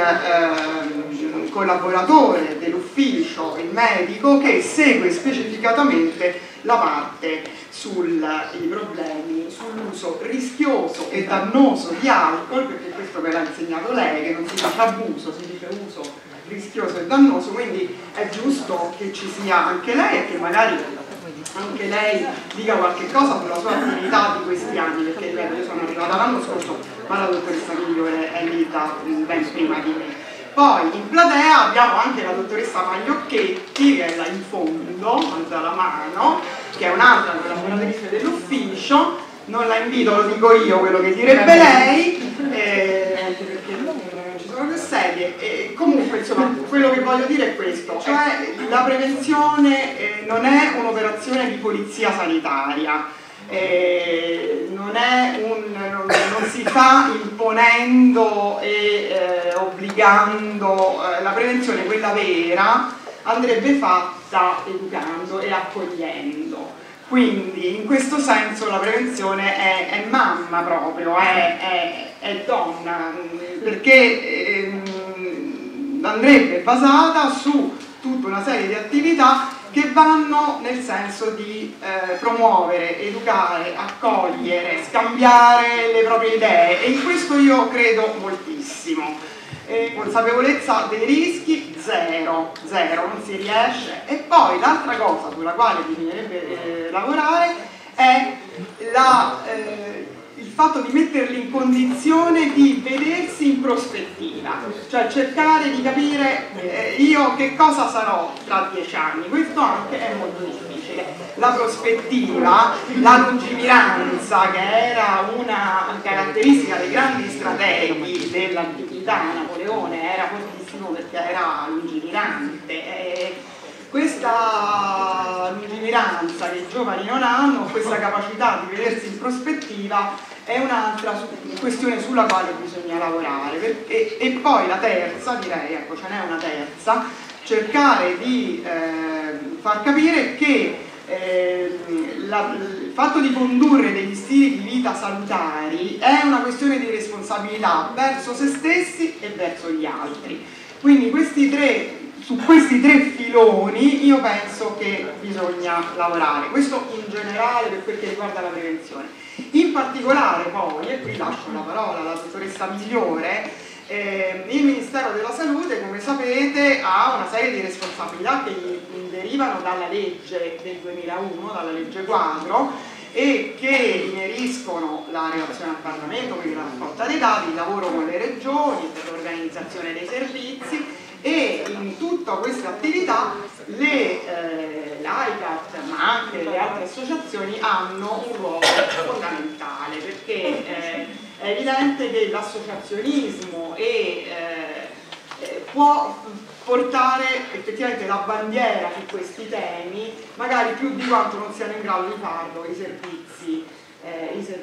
eh, collaboratore dell'ufficio, il medico che segue specificatamente la parte sui problemi, sull'uso rischioso e dannoso di alcol, perché questo ve l'ha insegnato lei, che non si dice abuso, si dice uso rischioso e dannoso, quindi è giusto che ci sia anche lei e che magari anche lei dica qualche cosa sulla sua attività di questi anni, perché ripeto, io sono arrivata l'anno scorso, ma la dottoressa Migliore è lì da ben prima di me. Poi in platea abbiamo anche la dottoressa Magliocchetti, che è là in fondo, alza la mano, che è un'altra collaboratrice dell'ufficio. Non la invito, lo dico io quello che direbbe lei, eh, anche perché non ci sono più sedie. E comunque, insomma, quello che voglio dire è questo, cioè la prevenzione eh, non è un'operazione di polizia sanitaria. Eh, non, è un, non, non si fa imponendo e eh, obbligando, eh, la prevenzione, quella vera, andrebbe fatta educando e accogliendo. Quindi in questo senso la prevenzione è, è mamma proprio, è, è, è donna, perché eh, andrebbe basata su tutta una serie di attività che vanno nel senso di eh, promuovere, educare, accogliere, scambiare le proprie idee, e in questo io credo moltissimo. Eh, consapevolezza dei rischi, zero, zero, non si riesce. E poi l'altra cosa sulla quale bisognerebbe eh, lavorare è la, eh, il fatto di metterli in condizione di vedersi in prospettiva, cioè cercare di capire eh, io che cosa sarò tra dieci anni. Questo anche è molto difficile. La prospettiva, la lungimiranza, che era una caratteristica dei grandi strateghi dell'antichità. Napoleone era fortissimo perché era lungimirante. E questa lungimiranza che i giovani non hanno, questa capacità di vedersi in prospettiva, è un'altra questione sulla quale bisogna lavorare. E, e poi la terza, direi, ecco, ce n'è una terza, cercare di eh, far capire che eh, la, il fatto di condurre degli stili di vita salutari è una questione di responsabilità verso se stessi e verso gli altri. Quindi questi tre, su questi tre filoni io penso che bisogna lavorare, questo in generale per quel che riguarda la prevenzione. In particolare poi, e qui lascio la parola alla dottoressa Migliore, eh, il Ministero della Salute, come sapete, ha una serie di responsabilità che derivano dalla legge del duemilauno, dalla legge quadro, e che ineriscono la relazione al Parlamento, quindi la raccolta dei dati, il lavoro con le regioni per l'organizzazione dei servizi, e in tutta questa attività le eh, l'AICAT, ma anche le altre associazioni, hanno un ruolo fondamentale, perché eh, è evidente che l'associazionismo e, eh, può portare effettivamente la bandiera su questi temi, magari più di quanto non siano in grado di farlo i servizi, eh, i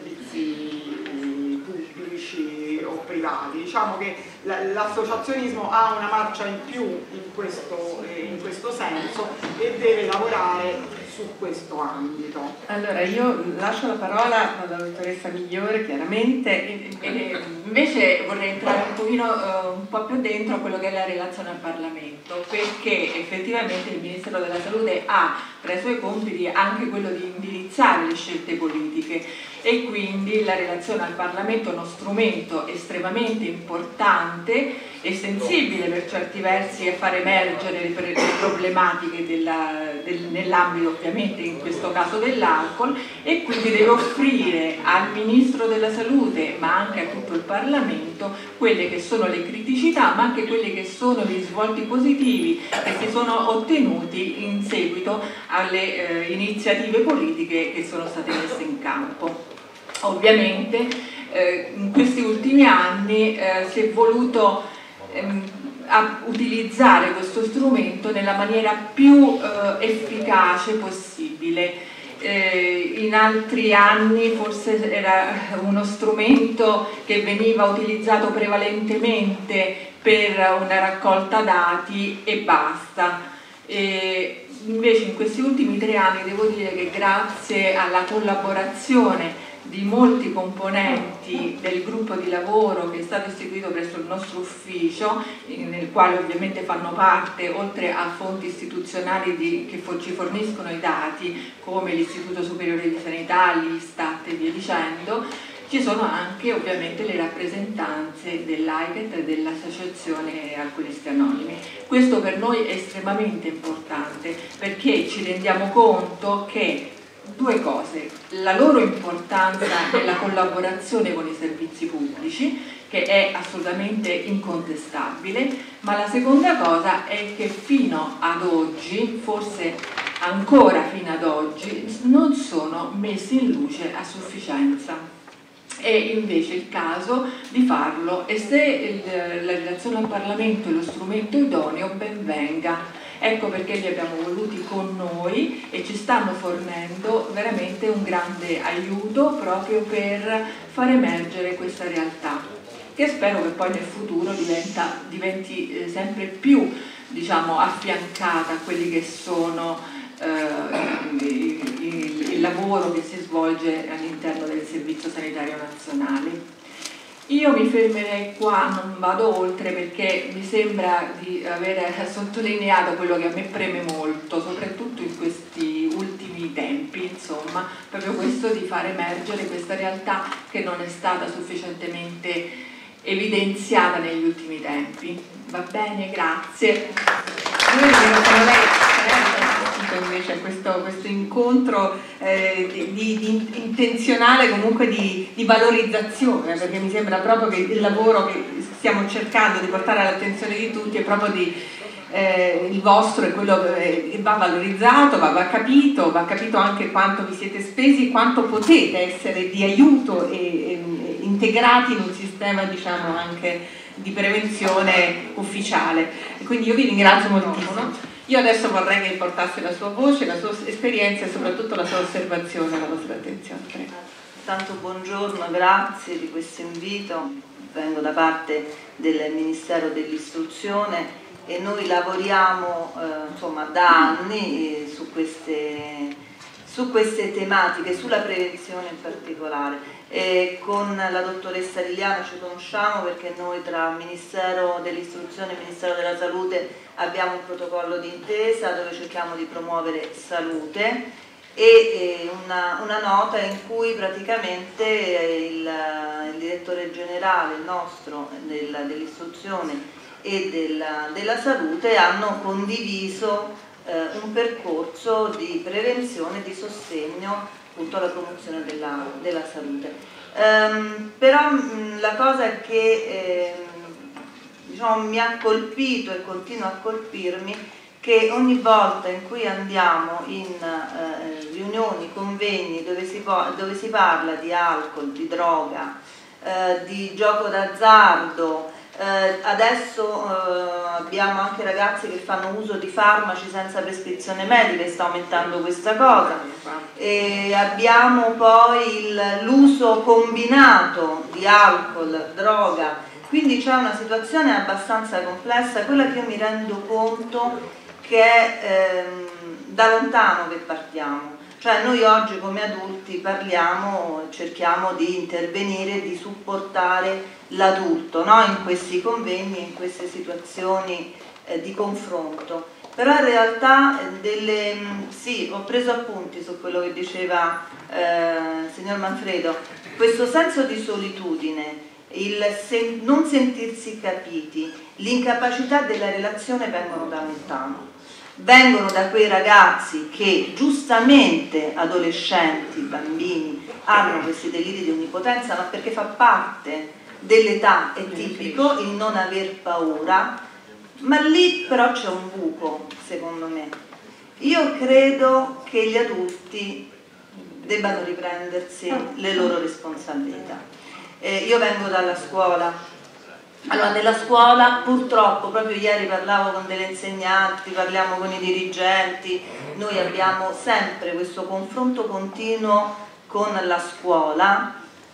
servizi pubblici o privati. Diciamo che l'associazionismo ha una marcia in più in questo, in questo senso e deve lavorare su questo ambito. Allora io lascio la parola alla dottoressa Migliore, chiaramente, e, e invece vorrei entrare un pochino uh, un po' più dentro a quello che è la relazione al Parlamento, perché effettivamente il Ministero della Salute ha tra i suoi compiti anche quello di indirizzare le scelte politiche e quindi la relazione al Parlamento è uno strumento estremamente importante e sensibile per certi versi a far emergere le, le problematiche del, nell'ambito ovviamente in questo caso dell'alcol, e quindi deve offrire al Ministro della Salute ma anche a tutto il Parlamento quelle che sono le criticità ma anche quelli che sono gli svolti positivi che si sono ottenuti in seguito alle eh, iniziative politiche che sono state messe in campo. Ovviamente eh, in questi ultimi anni eh, si è voluto ehm, a utilizzare questo strumento nella maniera più eh, efficace possibile. Eh, in altri anni forse era uno strumento che veniva utilizzato prevalentemente per una raccolta dati e basta. Eh, invece in questi ultimi tre anni devo dire che grazie alla collaborazione di molti componenti del gruppo di lavoro che è stato istituito presso il nostro ufficio, nel quale ovviamente fanno parte, oltre a fonti istituzionali di, che ci forniscono i dati, come l'Istituto Superiore di Sanità, l'Istat e via dicendo, ci sono anche ovviamente le rappresentanze dell'A I C E T e dell'Associazione Alcolisti Anonimi. Questo per noi è estremamente importante perché ci rendiamo conto che due cose: la loro importanza nella collaborazione con i servizi pubblici, che è assolutamente incontestabile, ma la seconda cosa è che fino ad oggi, forse ancora fino ad oggi, non sono messi in luce a sufficienza. È invece il caso di farlo, e se il, la relazione al Parlamento è lo strumento idoneo, ben venga. Ecco perché li abbiamo voluti con noi e ci stanno fornendo veramente un grande aiuto proprio per far emergere questa realtà, che spero che poi nel futuro diventa, diventi eh, sempre più, diciamo, affiancata a quelli che sono eh, il, il, il lavoro che si svolge all'interno del Servizio Sanitario Nazionale. Io mi fermerei qua, non vado oltre perché mi sembra di aver sottolineato quello che a me preme molto, soprattutto in questi ultimi tempi, insomma, proprio questo di far emergere questa realtà che non è stata sufficientemente evidenziata negli ultimi tempi. Va bene, grazie. Io ringrazio lei invece a questo, questo incontro eh, di, di, di intenzionale comunque di, di valorizzazione, perché mi sembra proprio che il lavoro che stiamo cercando di portare all'attenzione di tutti è proprio di eh, il vostro è quello che va valorizzato, va, va capito, va capito anche quanto vi siete spesi, quanto potete essere di aiuto e, e integrati in un sistema, diciamo, anche di prevenzione ufficiale. E quindi io vi ringrazio moltissimo. Io adesso vorrei che portasse la sua voce, la sua esperienza e soprattutto la sua osservazione, la vostra attenzione. Prego. Tanto buongiorno, grazie di questo invito. Vengo da parte del Ministero dell'Istruzione e noi lavoriamo eh, insomma, da anni eh, su queste, su queste tematiche, sulla prevenzione in particolare. E con la dottoressa Liliano ci conosciamo perché noi tra Ministero dell'Istruzione e Ministero della Salute abbiamo un protocollo d'intesa dove cerchiamo di promuovere salute e una, una nota in cui praticamente il, il direttore generale il nostro del, dell'istruzione e del, della salute hanno condiviso eh, un percorso di prevenzione e di sostegno appunto alla promozione della, della salute. Um, però mh, la cosa che eh, diciamo, mi ha colpito e continua a colpirmi che ogni volta in cui andiamo in eh, riunioni, convegni dove si, dove si parla di alcol, di droga, eh, di gioco d'azzardo, Eh, adesso eh, abbiamo anche ragazzi che fanno uso di farmaci senza prescrizione medica, sta aumentando questa cosa. E abbiamo poi l'uso combinato di alcol, droga, quindi c'è una situazione abbastanza complessa. Quella che io mi rendo conto che è ehm, da lontano che partiamo. Cioè noi oggi come adulti parliamo, cerchiamo di intervenire, di supportare l'adulto, no? In questi convegni, in queste situazioni eh, di confronto. Però in realtà eh, delle, sì, ho preso appunti su quello che diceva eh, il signor Manfredo, questo senso di solitudine, il sen- non sentirsi capiti, l'incapacità della relazione vengono da lontano. Vengono da quei ragazzi che giustamente, adolescenti, bambini, hanno questi deliri di onnipotenza, ma perché fa parte dell'età, è tipico il non aver paura, ma lì però c'è un buco, secondo me. Io credo che gli adulti debbano riprendersi le loro responsabilità. Eh, io vengo dalla scuola. Allora, nella scuola purtroppo, proprio ieri parlavo con delle insegnanti, parliamo con i dirigenti, noi abbiamo sempre questo confronto continuo con la scuola.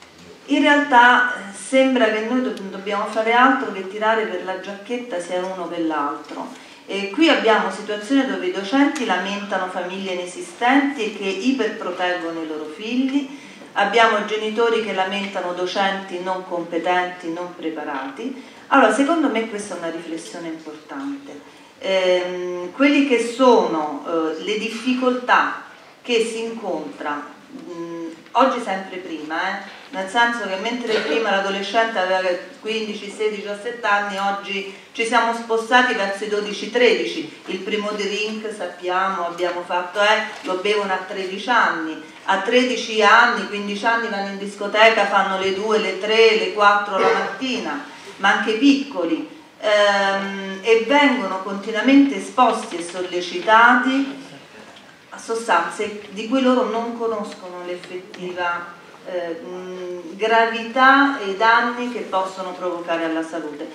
In realtà sembra che noi do- dobbiamo fare altro che tirare per la giacchetta sia uno che l'altro. E qui abbiamo situazioni dove i docenti lamentano famiglie inesistenti e che iperproteggono i loro figli. Abbiamo genitori che lamentano docenti non competenti, non preparati. Allora, secondo me questa è una riflessione importante. Ehm, quelli che sono eh, le difficoltà che si incontra, mh, oggi sempre prima, eh, nel senso che mentre prima l'adolescente aveva quindici, sedici, diciassette anni, oggi ci siamo spostati verso i dodici tredici. Il primo drink, sappiamo, abbiamo fatto, eh, lo bevono a tredici anni. A tredici anni, quindici anni vanno in discoteca, fanno le due, le tre, le quattro la mattina, ma anche piccoli, ehm, e vengono continuamente esposti e sollecitati a sostanze di cui loro non conoscono l'effettiva eh, mh, gravità e i danni che possono provocare alla salute.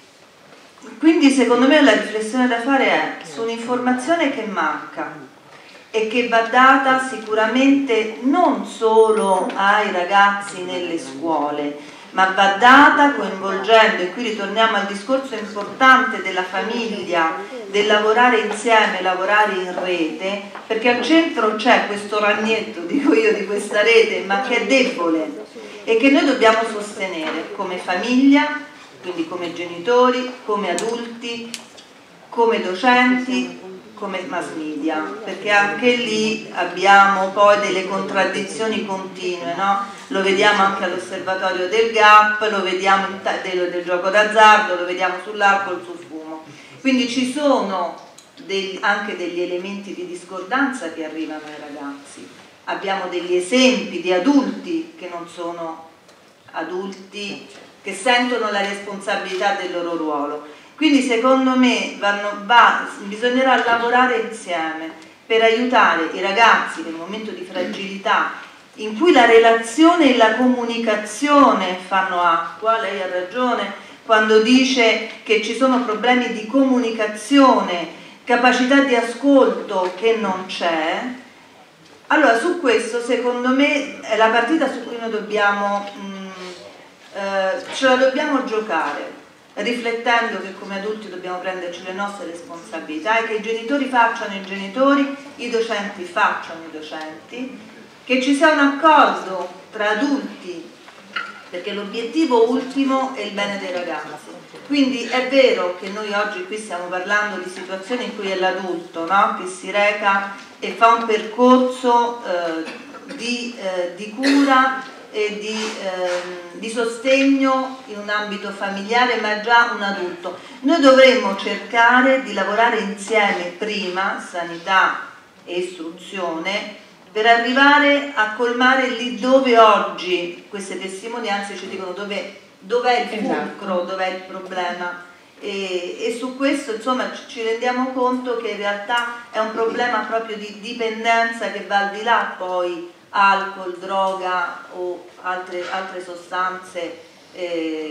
Quindi secondo me la riflessione da fare è su un'informazione che manca e che va data sicuramente non solo ai ragazzi nelle scuole, ma va data coinvolgendo, e qui ritorniamo al discorso importante della famiglia, del lavorare insieme, lavorare in rete, perché al centro c'è questo ragnetto, dico io, di questa rete, ma che è debole e che noi dobbiamo sostenere come famiglia, quindi come genitori, come adulti, come docenti, come mass media, perché anche lì abbiamo poi delle contraddizioni continue, no? Lo vediamo anche all'osservatorio del Gap, lo vediamo in del, del gioco d'azzardo, lo vediamo sull'alcol, sul fumo. Quindi ci sono dei, anche degli elementi di discordanza che arrivano ai ragazzi. Abbiamo degli esempi di adulti che non sono adulti, che sentono la responsabilità del loro ruolo. Quindi secondo me vanno, va, bisognerà lavorare insieme per aiutare i ragazzi nel momento di fragilità in cui la relazione e la comunicazione fanno acqua. Lei ha ragione quando dice che ci sono problemi di comunicazione, capacità di ascolto che non c'è. Allora su questo secondo me è la partita su cui noi dobbiamo, mh, eh, ce la dobbiamo giocare, riflettendo che come adulti dobbiamo prenderci le nostre responsabilità e che i genitori facciano i genitori, i docenti facciano i docenti, che ci sia un accordo tra adulti, perché l'obiettivo ultimo è il bene dei ragazzi. Quindi è vero che noi oggi qui stiamo parlando di situazioni in cui è l'adulto, no? Che si reca e fa un percorso eh, di, eh, di cura e di, eh, di sostegno in un ambito familiare, ma è già un adulto. Noi dovremmo cercare di lavorare insieme prima, sanità e istruzione, per arrivare a colmare lì dove oggi queste testimonianze ci dicono dove, dov'è il fulcro, dov'è il problema. E, e su questo insomma ci rendiamo conto che in realtà è un problema proprio di dipendenza che va al di là poi alcol, droga o altre, altre sostanze eh,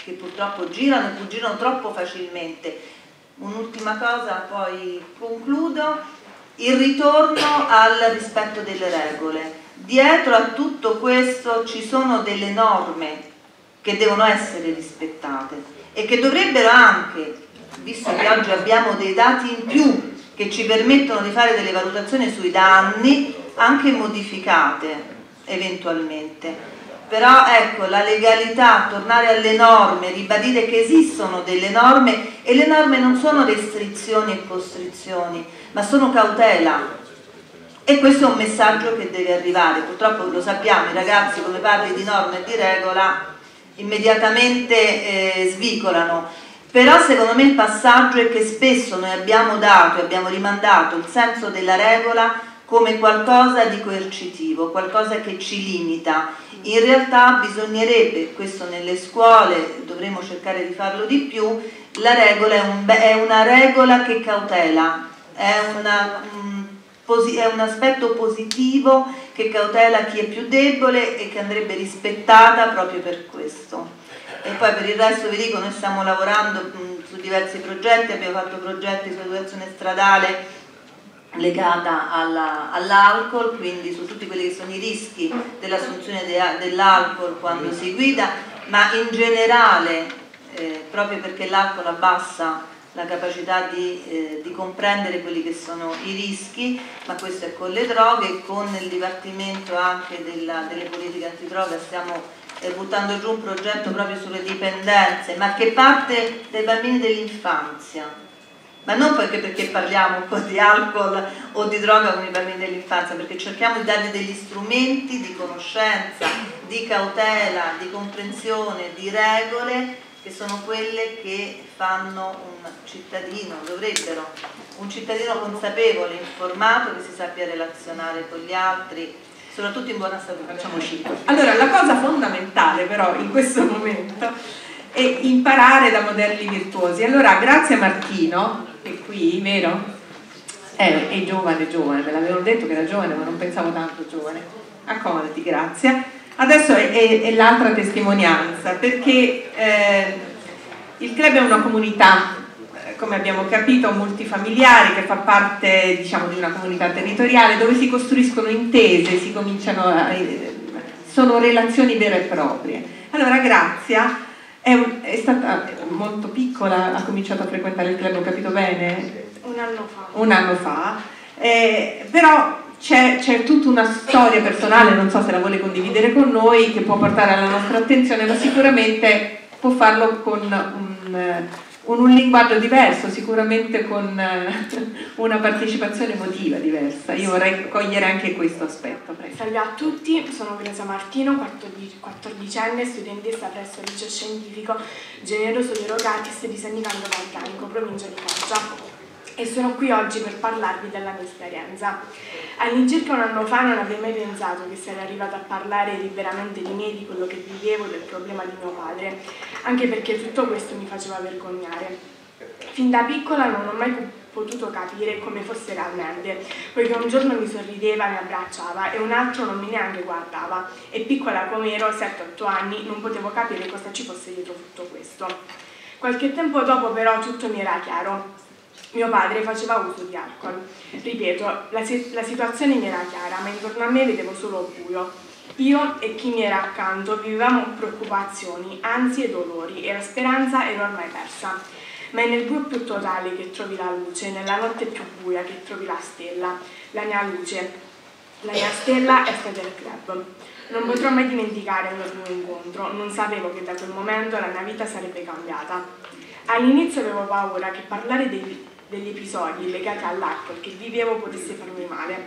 che purtroppo girano e girano troppo facilmente. Un'ultima cosa, poi concludo: il ritorno al rispetto delle regole. Dietro a tutto questo ci sono delle norme che devono essere rispettate e che dovrebbero anche, visto che oggi abbiamo dei dati in più che ci permettono di fare delle valutazioni sui danni, anche modificate eventualmente. Però ecco, la legalità, tornare alle norme, ribadire che esistono delle norme, e le norme non sono restrizioni e costrizioni, ma sono cautela. E questo è un messaggio che deve arrivare. Purtroppo lo sappiamo, i ragazzi, come parli di norme e di regola, immediatamente eh, svicolano. Però secondo me il passaggio è che spesso noi abbiamo dato e abbiamo rimandato il senso della regola come qualcosa di coercitivo, qualcosa che ci limita. In realtà bisognerebbe, questo nelle scuole dovremmo cercare di farlo di più, la regola è, un, è una regola che cautela, è, una, um, posi, è un aspetto positivo che cautela chi è più debole e che andrebbe rispettata proprio per questo. E poi per il resto vi dico, noi stiamo lavorando mh, su diversi progetti, abbiamo fatto progetti sull'educazione stradale legata all'alcol, quindi su tutti quelli che sono i rischi dell'assunzione de, dell'alcol quando si guida, ma in generale, eh, proprio perché l'alcol abbassa la capacità di, eh, di comprendere quelli che sono i rischi, ma questo è con le droghe, con il dipartimento anche della, delle politiche antidroga stiamo eh, buttando giù un progetto proprio sulle dipendenze, ma che parte dai bambini dell'infanzia. Ma non perché, perché parliamo un po' di alcol o di droga con i bambini dell'infanzia, perché cerchiamo di dargli degli strumenti di conoscenza, di cautela, di comprensione, di regole, che sono quelle che fanno un cittadino, dovrebbero, un cittadino consapevole, informato, che si sappia relazionare con gli altri, soprattutto in buona salute. Facciamoci. Allora, la cosa fondamentale però in questo momento è imparare da modelli virtuosi. Allora, grazie a Martino, che è qui, vero? È, è giovane, giovane, me l'avevano detto che era giovane, ma non pensavo tanto giovane. Accomodati, grazie. Adesso è, è, è l'altra testimonianza, perché eh, il club è una comunità, eh, come abbiamo capito, multifamiliare, che fa parte, diciamo, di una comunità territoriale dove si costruiscono intese, si cominciano a, eh, sono relazioni vere e proprie. Allora, Grazia È, un, è stata molto piccola, ha cominciato a frequentare il club, ho capito bene? Un anno fa. Un anno fa, eh, però c'è, c'è tutta una storia personale, non so se la vuole condividere con noi, che può portare alla nostra attenzione, ma sicuramente può farlo con un, un, un linguaggio diverso, sicuramente con una partecipazione emotiva diversa. Io vorrei cogliere anche questo aspetto. Prego. Salve a tutti, sono Grazia Martino, quattordicenne, studentessa presso il liceo scientifico Generoso De Rogatis di San Nicandro Valcanico, provincia di Foggia, e sono qui oggi per parlarvi della mia esperienza. All'incirca un anno fa non avrei mai pensato che sarei arrivata a parlare liberamente di me, di quello che vivevo, del problema di mio padre, anche perché tutto questo mi faceva vergognare. Fin da piccola non ho mai potuto capire come fosse realmente, poiché un giorno mi sorrideva, mi abbracciava e un altro non mi neanche guardava, e piccola come ero, sette otto anni, non potevo capire cosa ci fosse dietro tutto questo. Qualche tempo dopo però tutto mi era chiaro. Mio padre faceva uso di alcol. Ripeto, la, la situazione mi era chiara, ma intorno a me vedevo solo buio. Io e chi mi era accanto vivevamo preoccupazioni, ansie e dolori, e la speranza era ormai persa. Ma è nel buio più totale che trovi la luce, nella notte più buia che trovi la stella, la mia luce. La mia stella è stata il club. Non potrò mai dimenticare il mio primo incontro, non sapevo che da quel momento la mia vita sarebbe cambiata. All'inizio avevo paura che parlare dei degli episodi legati all'alcol che vivevo potesse farmi male.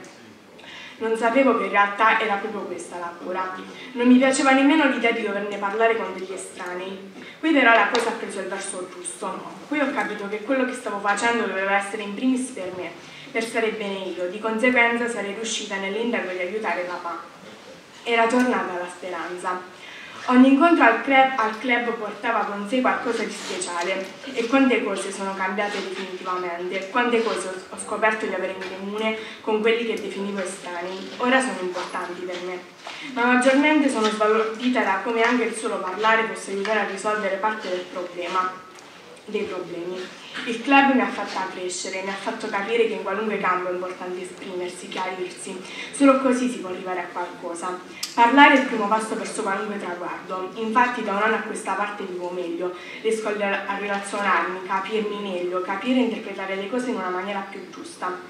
Non sapevo che in realtà era proprio questa la cura. Non mi piaceva nemmeno l'idea di doverne parlare con degli estranei. Qui però la cosa ha preso il verso giusto. Qui ho capito che quello che stavo facendo doveva essere in primis per me, per stare bene io. Di conseguenza sarei riuscita nell'indago di aiutare papà. Era tornata la speranza. Ogni incontro al club, al club portava con sé qualcosa di speciale e quante cose sono cambiate definitivamente, quante cose ho scoperto di avere in comune con quelli che definivo estranei, ora sono importanti per me. Ma maggiormente sono sbalordita da come anche il solo parlare possa aiutare a risolvere parte del problema, dei problemi. Il club mi ha fatta crescere, mi ha fatto capire che in qualunque campo è importante esprimersi, chiarirsi, solo così si può arrivare a qualcosa. Parlare è il primo passo verso qualunque traguardo, infatti da un anno a questa parte vivo meglio, riesco a relazionarmi, capirmi meglio, capire e interpretare le cose in una maniera più giusta.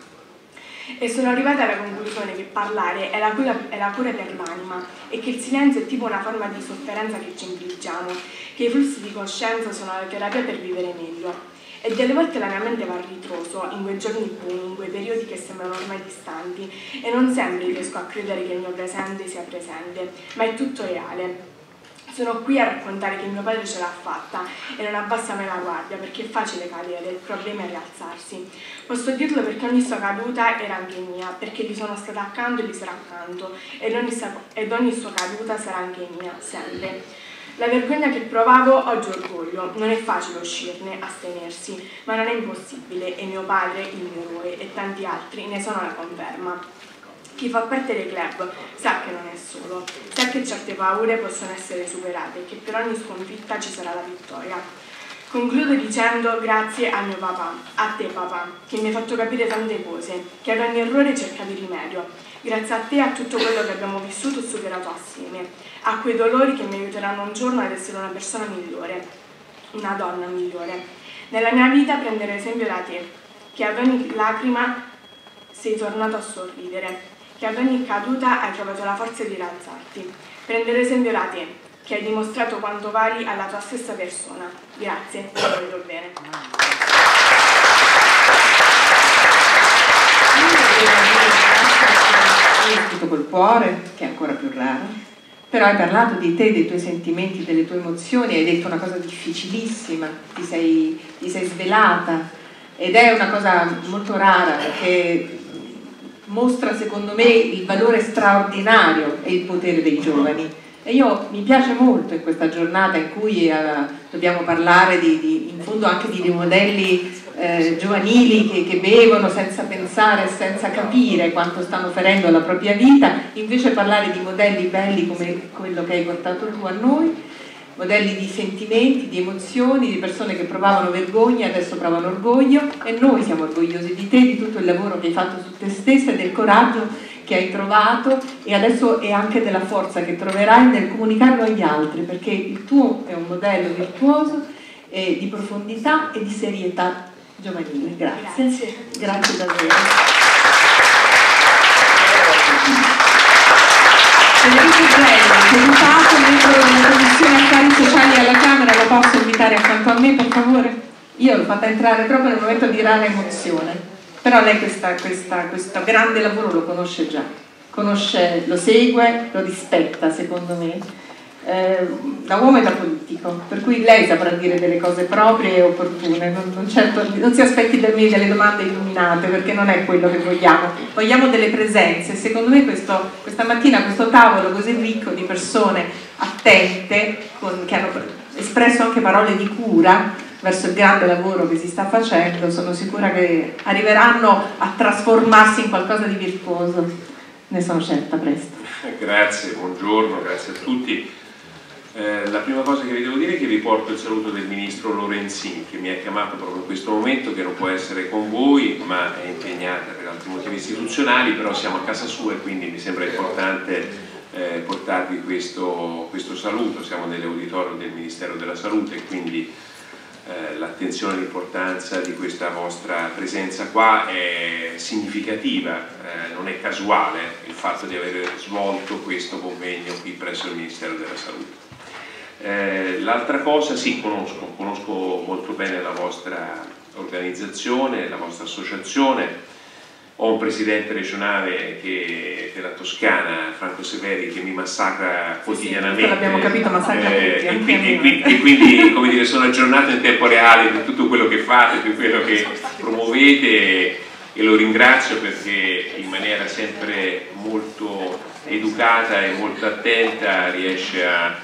E sono arrivata alla conclusione che parlare è la cura, è la cura per l'anima e che il silenzio è tipo una forma di sofferenza che ci infliggiamo, che i flussi di coscienza sono la terapia per vivere meglio. E delle volte la mia mente va a ritroso in quei giorni bui, in quei periodi che sembrano ormai distanti e non sempre riesco a credere che il mio presente sia presente, ma è tutto reale. Sono qui a raccontare che mio padre ce l'ha fatta e non abbassa mai la guardia perché è facile cadere, il problema è rialzarsi. Posso dirlo perché ogni sua caduta era anche mia, perché gli sono stata accanto e gli sarà accanto ed ogni, ed ogni sua caduta sarà anche mia, sempre. La vergogna che provavo oggi è orgoglio, non è facile uscirne, astenersi, ma non è impossibile e mio padre, il mio eroe e tanti altri ne sono la conferma. Chi fa parte dei club sa che non è solo, sa che certe paure possono essere superate e che per ogni sconfitta ci sarà la vittoria. Concludo dicendo grazie a mio papà, a te papà, che mi hai fatto capire tante cose, che ad ogni errore cercavi rimedio. Grazie a te a tutto quello che abbiamo vissuto e superato assieme, a quei dolori che mi aiuteranno un giorno ad essere una persona migliore, una donna migliore. Nella mia vita prendere esempio da te, che ad ogni lacrima sei tornato a sorridere, che ad ogni caduta hai trovato la forza di rialzarti. Prendere esempio da te, che hai dimostrato quanto vali alla tua stessa persona. Grazie, ti voglio bene. Hai scritto col cuore, che è ancora più raro, però hai parlato di te, dei tuoi sentimenti, delle tue emozioni, hai detto una cosa difficilissima, ti sei, ti sei svelata ed è una cosa molto rara perché mostra secondo me il valore straordinario e il potere dei giovani. E io mi piace molto in questa giornata in cui eh, dobbiamo parlare di, di, in fondo anche di, di modelli eh, giovanili che, che bevono senza pensare, senza capire quanto stanno ferendo la propria vita, invece parlare di modelli belli come quello che hai portato tu a noi, modelli di sentimenti, di emozioni, di persone che provavano vergogna e adesso provano orgoglio, e noi siamo orgogliosi di te, di tutto il lavoro che hai fatto su te stessa e del coraggio che hai trovato e adesso è anche della forza che troverai nel comunicarlo agli altri, perché il tuo è un modello virtuoso eh, di profondità e di serietà giovanile. Grazie, grazie, grazie davvero. Federico Gelli, deputato, membro della Commissione Affari Sociali alla Camera, lo posso invitare accanto a me per favore? Io l'ho fatta entrare proprio nel momento di rara emozione. Però lei questa, questa, questo grande lavoro lo conosce già, conosce, lo segue, lo rispetta secondo me, eh, da uomo e da politico, per cui lei saprà dire delle cose proprie e opportune, non, non, certo, non si aspetti da me delle domande illuminate perché non è quello che vogliamo, vogliamo delle presenze. Secondo me questo, questa mattina questo tavolo così ricco di persone attente, con, che hanno espresso anche parole di cura verso il grande lavoro che si sta facendo, sono sicura che arriveranno a trasformarsi in qualcosa di virtuoso, ne sono certa presto. Grazie, buongiorno, grazie a tutti. Eh, la prima cosa che vi devo dire è che vi porto il saluto del Ministro Lorenzin, che mi ha chiamato proprio in questo momento, che non può essere con voi, ma è impegnata per altri motivi istituzionali, però siamo a casa sua e quindi mi sembra importante eh, portarvi questo, questo saluto. Siamo nell'auditorio del Ministero della Salute e quindi Eh, l'attenzione e l'importanza di questa vostra presenza qua è significativa, eh, non è casuale il fatto di aver svolto questo convegno qui presso il Ministero della Salute. Eh, l'altra cosa, sì, conosco, conosco molto bene la vostra organizzazione, la vostra associazione. Ho un presidente regionale che, della Toscana, Franco Severi, che mi massacra quotidianamente. Sì, l'abbiamo capito, massacra eh, tutti. E quindi, e quindi, e quindi come dire, sono aggiornato in tempo reale di tutto quello che fate, di quello che promuovete e, e lo ringrazio perché in maniera sempre molto educata e molto attenta riesce a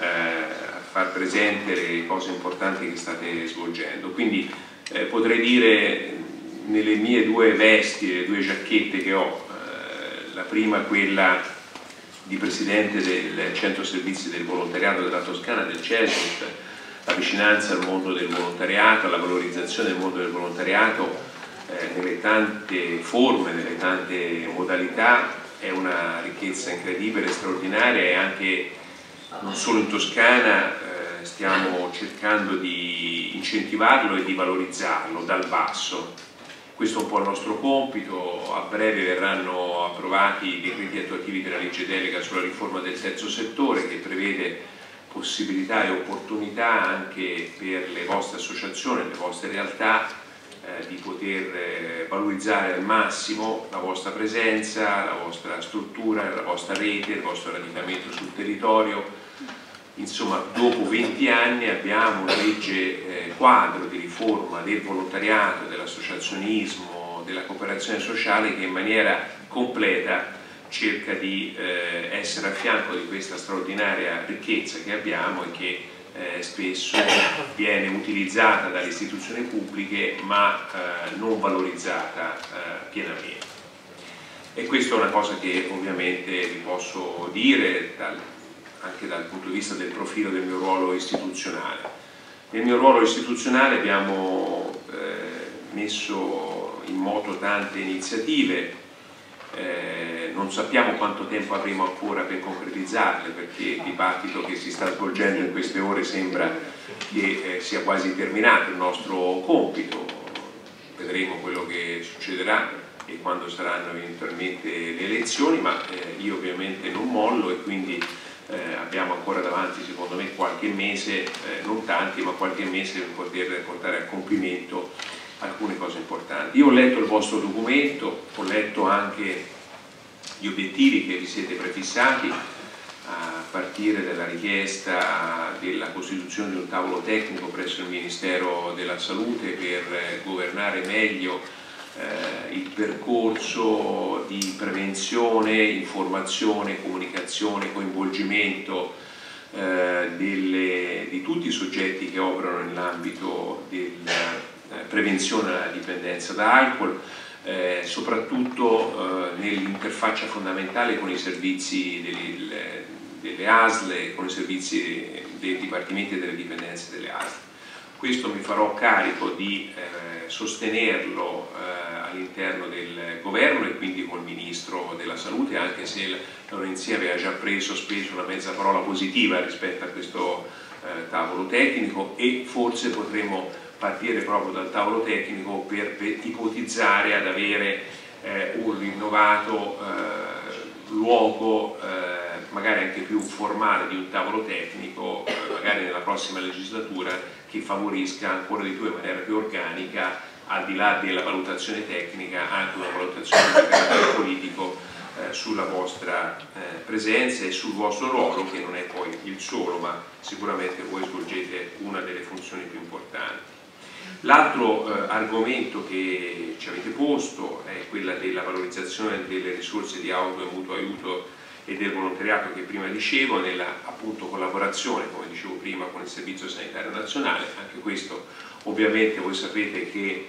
eh, a far presente le cose importanti che state svolgendo. Quindi eh, potrei dire, nelle mie due vesti, le due giacchette che ho, eh, la prima quella di Presidente del Centro Servizi del Volontariato della Toscana, del CESVOT, la vicinanza al mondo del volontariato, la valorizzazione del mondo del volontariato eh, nelle tante forme, nelle tante modalità, è una ricchezza incredibile, straordinaria, e anche non solo in Toscana eh, stiamo cercando di incentivarlo e di valorizzarlo dal basso. Questo è un po' il nostro compito. A breve verranno approvati i decreti attuativi della legge delega sulla riforma del terzo settore, che prevede possibilità e opportunità anche per le vostre associazioni, le vostre realtà, eh, di poter eh, valorizzare al massimo la vostra presenza, la vostra struttura, la vostra rete, il vostro radicamento sul territorio. Insomma, dopo venti anni abbiamo una legge eh, quadro di riforma del volontariato, dell'associazionismo, della cooperazione sociale, che in maniera completa cerca di eh, essere a fianco di questa straordinaria ricchezza che abbiamo e che eh, spesso viene utilizzata dalle istituzioni pubbliche ma eh, non valorizzata eh, pienamente. E questa è una cosa che ovviamente vi posso dire dal, anche dal punto di vista del profilo del mio ruolo istituzionale. Nel mio ruolo istituzionale abbiamo eh, messo in moto tante iniziative. Eh, non sappiamo quanto tempo avremo ancora per concretizzarle, perché il dibattito che si sta svolgendo in queste ore sembra che eh, sia quasi terminato il nostro compito. Vedremo quello che succederà e quando saranno eventualmente le elezioni, ma eh, io ovviamente non mollo, e quindi eh, abbiamo ancora davanti, secondo me, qualche mese, eh, non tanti, ma qualche mese per poter portare a compimento alcune cose importanti. Io ho letto il vostro documento, ho letto anche gli obiettivi che vi siete prefissati, a partire dalla richiesta della costituzione di un tavolo tecnico presso il Ministero della Salute per governare meglio eh, il percorso di prevenzione, informazione, comunicazione, coinvolgimento eh, delle, di tutti i soggetti che operano nell'ambito del prevenzione della dipendenza da alcol, eh, soprattutto eh, nell'interfaccia fondamentale con i servizi delle, delle A S L e con i servizi dei dipartimenti delle dipendenze delle A S L. Questo mi farò carico di eh, sostenerlo eh, all'interno del governo e quindi col Ministro della Salute, anche se Lorenzin aveva già preso, speso una mezza parola positiva rispetto a questo eh, tavolo tecnico, e forse potremo partire proprio dal tavolo tecnico per, per ipotizzare ad avere eh, un rinnovato eh, luogo, eh, magari anche più formale, di un tavolo tecnico, eh, magari nella prossima legislatura, che favorisca ancora di più in maniera più organica, al di là della valutazione tecnica, anche una valutazione di carattere politico eh, sulla vostra eh, presenza e sul vostro ruolo, che non è poi il solo, ma sicuramente voi svolgete una delle funzioni più importanti. L'altro eh, argomento che ci avete posto è quella della valorizzazione delle risorse di auto e mutuo aiuto e del volontariato, che prima dicevo, nella appunto collaborazione, come dicevo prima, con il Servizio Sanitario Nazionale. Anche questo, ovviamente, voi sapete che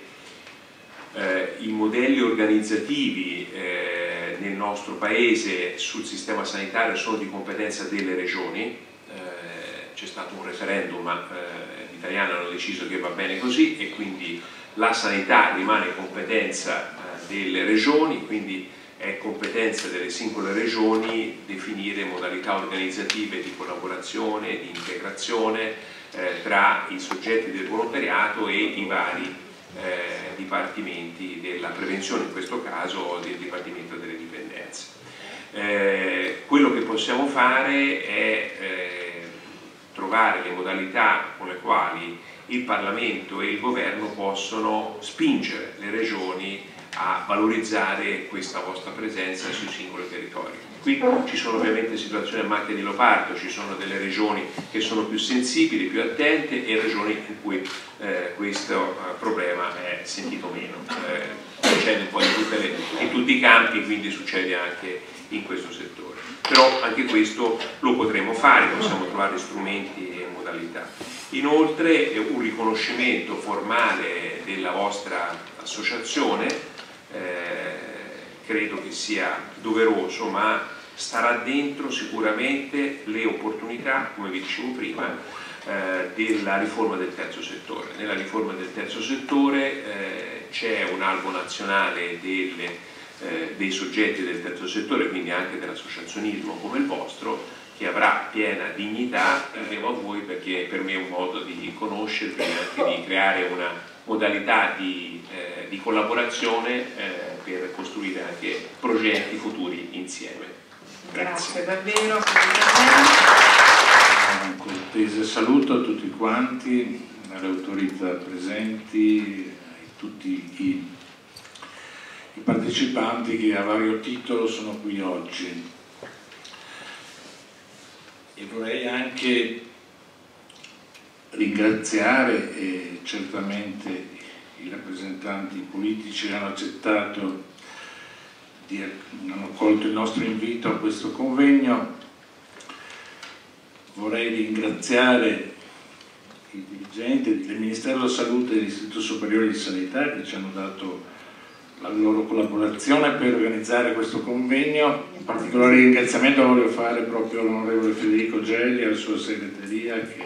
eh, i modelli organizzativi eh, nel nostro Paese sul sistema sanitario sono di competenza delle regioni. C'è stato un referendum, ma eh, gli italiani hanno deciso che va bene così, e quindi la sanità rimane competenza eh, delle regioni, quindi è competenza delle singole regioni definire modalità organizzative di collaborazione, di integrazione eh, tra i soggetti del volontariato e i vari eh, dipartimenti della prevenzione, in questo caso del Dipartimento delle Dipendenze. Eh, quello che possiamo fare è eh, trovare le modalità con le quali il Parlamento e il Governo possono spingere le regioni a valorizzare questa vostra presenza sui singoli territori. Qui ci sono ovviamente situazioni a macchia di leopardo, ci sono delle regioni che sono più sensibili, più attente, e regioni in cui eh, questo eh, problema è sentito meno. Eh, succede un po' in, tutte le, in tutti i campi, quindi succede anche in questo settore. Però anche questo lo potremo fare, possiamo trovare strumenti e modalità. Inoltre un riconoscimento formale della vostra associazione, eh, credo che sia doveroso, ma starà dentro sicuramente le opportunità, come vi dicevo prima, eh, della riforma del terzo settore. Nella riforma del terzo settore eh, c'è un albo nazionale delle Eh, dei soggetti del terzo settore, quindi anche dell'associazionismo come il vostro, che avrà piena dignità. Andiamo a voi perché per me è un modo di conoscervi e anche di creare una modalità di, eh, di collaborazione eh, per costruire anche progetti futuri insieme. Grazie. Grazie davvero. Un cortese saluto a tutti quanti, alle autorità presenti, a tutti i i partecipanti che a vario titolo sono qui oggi. E vorrei anche ringraziare e certamente i rappresentanti politici che hanno accettato, di, hanno accolto il nostro invito a questo convegno. Vorrei ringraziare i dirigenti del Ministero della Salute e dell'Istituto Superiore di Sanità che ci hanno dato la loro collaborazione per organizzare questo convegno. In particolare ringraziamento lo voglio fare proprio all'onorevole Federico Gelli e alla sua segreteria che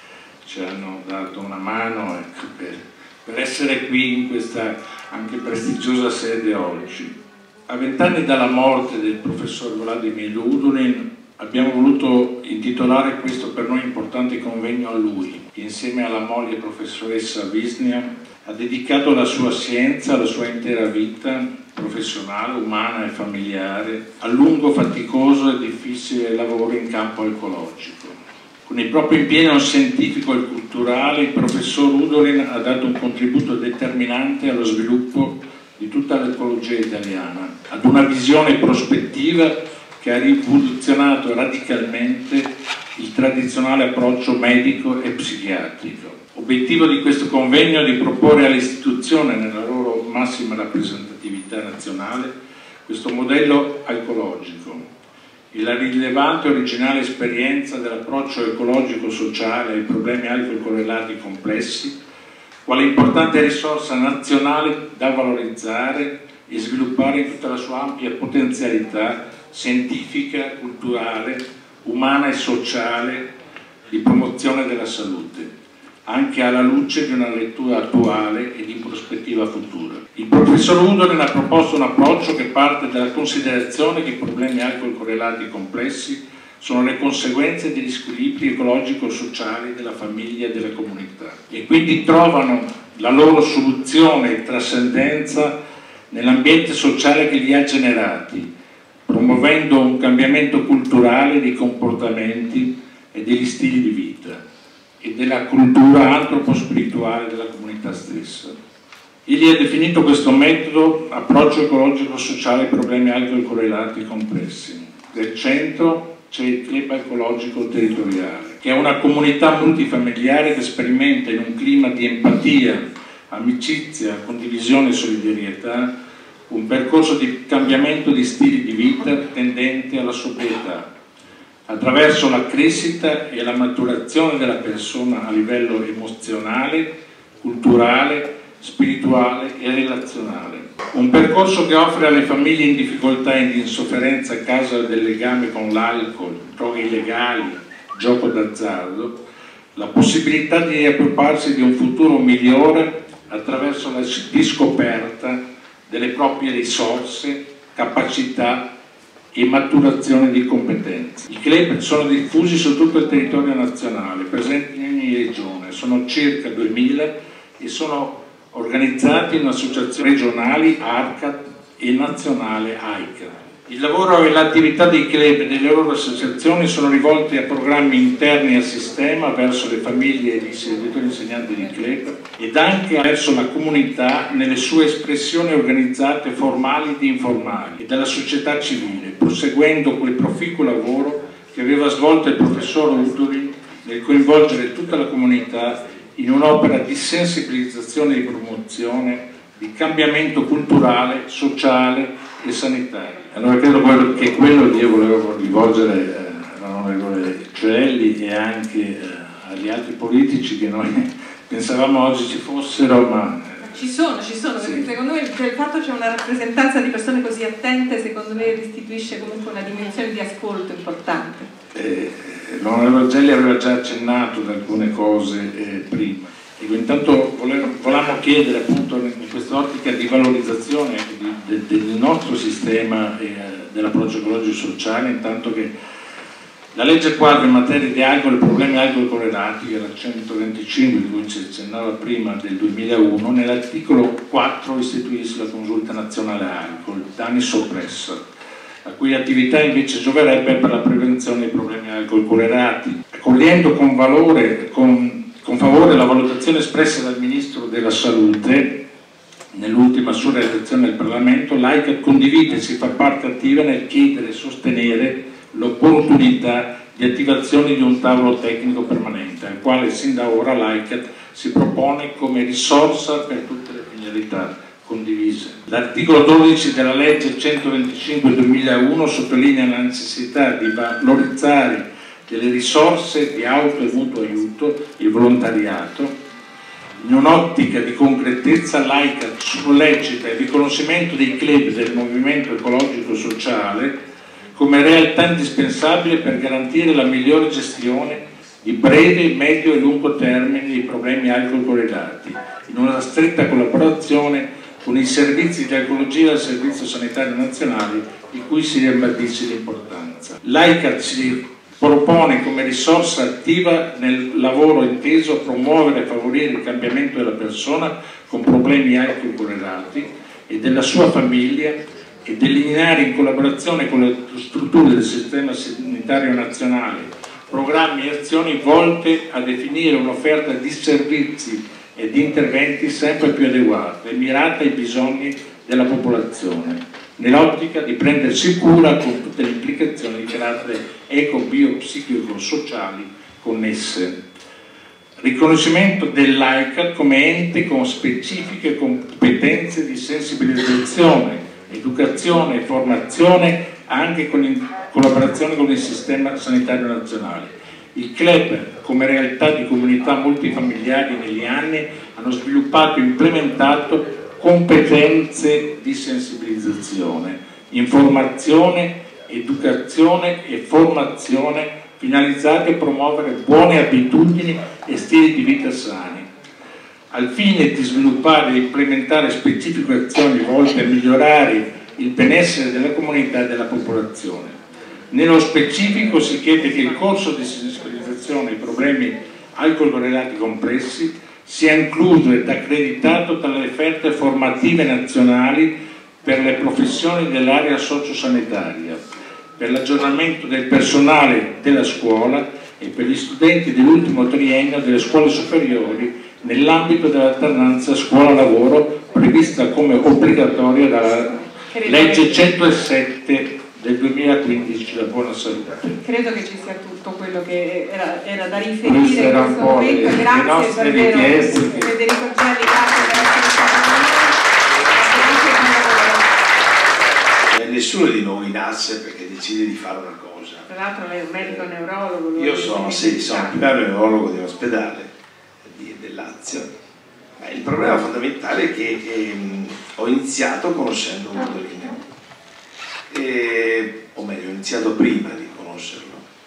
ci hanno dato una mano, ecco, per, per essere qui in questa anche prestigiosa sede oggi. A vent'anni dalla morte del professor Vladimir Udulin abbiamo voluto intitolare questo per noi importante convegno a lui, che insieme alla moglie professoressa Wisnia ha dedicato la sua scienza, la sua intera vita professionale, umana e familiare al lungo, faticoso e difficile lavoro in campo ecologico. Con il proprio impegno scientifico e culturale il professor Udulin ha dato un contributo determinante allo sviluppo di tutta l'ecologia italiana, ad una visione prospettiva che ha rivoluzionato radicalmente il tradizionale approccio medico e psichiatrico. Obiettivo di questo convegno è di proporre alle istituzioni, nella loro massima rappresentatività nazionale, questo modello ecologico e la rilevante e originale esperienza dell'approccio ecologico-sociale ai problemi alcol-correlati complessi, quale importante risorsa nazionale da valorizzare e sviluppare in tutta la sua ampia potenzialità scientifica, culturale, umana e sociale di promozione della salute, anche alla luce di una lettura attuale e di prospettiva futura. Il professor Udulin ha proposto un approccio che parte dalla considerazione che i problemi alcol-correlati complessi sono le conseguenze degli squilibri ecologico-sociali della famiglia e della comunità e quindi trovano la loro soluzione e trascendenza nell'ambiente sociale che li ha generati, promuovendo un cambiamento culturale dei comportamenti e degli stili di vita e della cultura antropo-spirituale della comunità stessa. Egli ha definito questo metodo approccio ecologico-sociale ai problemi alcol-correlati complessi. Del centro c'è il club ecologico territoriale, che è una comunità multifamiliare che sperimenta in un clima di empatia, amicizia, condivisione e solidarietà un percorso di cambiamento di stili di vita tendente alla sobrietà, attraverso la crescita e la maturazione della persona a livello emozionale, culturale, spirituale e relazionale. Un percorso che offre alle famiglie in difficoltà e in sofferenza a causa del legame con l'alcol, droghe illegali, gioco d'azzardo, la possibilità di riappropriarsi di un futuro migliore attraverso la riscoperta delle proprie risorse, capacità e maturazione di competenze. I club sono diffusi su tutto il territorio nazionale, presenti in ogni regione, sono circa duemila e sono organizzati in associazioni regionali ARCAT e nazionale AICA. Il lavoro e l'attività dei club e delle loro associazioni sono rivolti a programmi interni al sistema verso le famiglie e gli servitori insegnanti di club ed anche verso la comunità nelle sue espressioni organizzate formali ed informali e dalla società civile, proseguendo quel proficuo lavoro che aveva svolto il professor Udulin nel coinvolgere tutta la comunità in un'opera di sensibilizzazione e di promozione di cambiamento culturale, sociale e sanitario. Allora credo che quello che io volevo rivolgere eh, all'onorevole Gelli e anche eh, agli altri politici che noi pensavamo oggi ci fossero, ma... Ci sono, ci sono, perché sì. Secondo me il fatto c'è una rappresentanza di persone così attente, secondo me restituisce comunque una dimensione di ascolto importante. Eh, L'onorevole Gelli aveva già accennato ad alcune cose eh, prima. Dico, intanto volevamo chiedere appunto in quest'ottica di valorizzazione di, de, del nostro sistema eh, dell'approccio ecologico-sociale, intanto che la legge quadro in materia di alcol e problemi alcol-correlati, che era centoventicinque di cui ci accennava prima, del duemilauno, nell'articolo quattro istituisce la Consulta Nazionale Alcol, da anni soppressa, la cui attività invece gioverebbe per la prevenzione dei problemi alcol-correlati, accogliendo con valore, con, con favore la valutazione espressa dal Ministro della Salute nell'ultima sua relazione al Parlamento. L'A I C A condivide e si fa parte attiva nel chiedere e sostenere l'opportunità di attivazione di un tavolo tecnico permanente, al quale sin da ora l'A I C A si propone come risorsa per tutte le finalità condivise. L'articolo dodici della legge centoventicinque duemilauno sottolinea la necessità di valorizzare delle risorse di auto e mutuo aiuto, il volontariato. In un'ottica di concretezza l'A I C A sollecita il riconoscimento dei club del movimento ecologico sociale come realtà indispensabile per garantire la migliore gestione di breve, medio e lungo termine dei problemi alcol-correlati, in una stretta collaborazione con i servizi di alcologia del Servizio Sanitario Nazionale, di cui si ribadisce l'importanza. L'A I C A si propone come risorsa attiva nel lavoro inteso a promuovere e favorire il cambiamento della persona con problemi alcol-correlati e della sua famiglia, e delineare in collaborazione con le strutture del Sistema Sanitario Nazionale programmi e azioni volte a definire un'offerta di servizi e di interventi sempre più adeguata e mirata ai bisogni della popolazione, nell'ottica di prendersi cura con tutte le implicazioni di carattere eco-bio-psichico-sociali connesse. Riconoscimento dell'A I C A come ente con specifiche competenze di sensibilizzazione, educazione e formazione anche con in collaborazione con il Sistema Sanitario Nazionale. Il club come realtà di comunità multifamiliari negli anni hanno sviluppato e implementato competenze di sensibilizzazione, informazione, educazione e formazione finalizzate a promuovere buone abitudini e stili di vita sani, al fine di sviluppare e implementare specifiche azioni volte a migliorare il benessere della comunità e della popolazione. Nello specifico si chiede che il corso di sensibilizzazione ai problemi alcol-correlati complessi sia incluso ed accreditato tra le offerte formative nazionali per le professioni dell'area sociosanitaria, per l'aggiornamento del personale della scuola e per gli studenti dell'ultimo triennio delle scuole superiori nell'ambito dell'alternanza scuola-lavoro prevista come obbligatoria dalla legge centosette del duemilaquindici della buona salute. Credo che ci sia tutto quello che era, era da riferire in questo momento. Le, grazie le davvero richieste. Federico Gelli, grazie per essere stato con noi. Nessuno di noi nasce perché decide di fare una cosa. Tra l'altro lei è un medico neurologo. Io sono, sì, sono il primario neurologo di un ospedale del Lazio. Ma il problema fondamentale è che ehm, ho iniziato conoscendo Motolino, e, o meglio, ho iniziato prima di conoscerlo.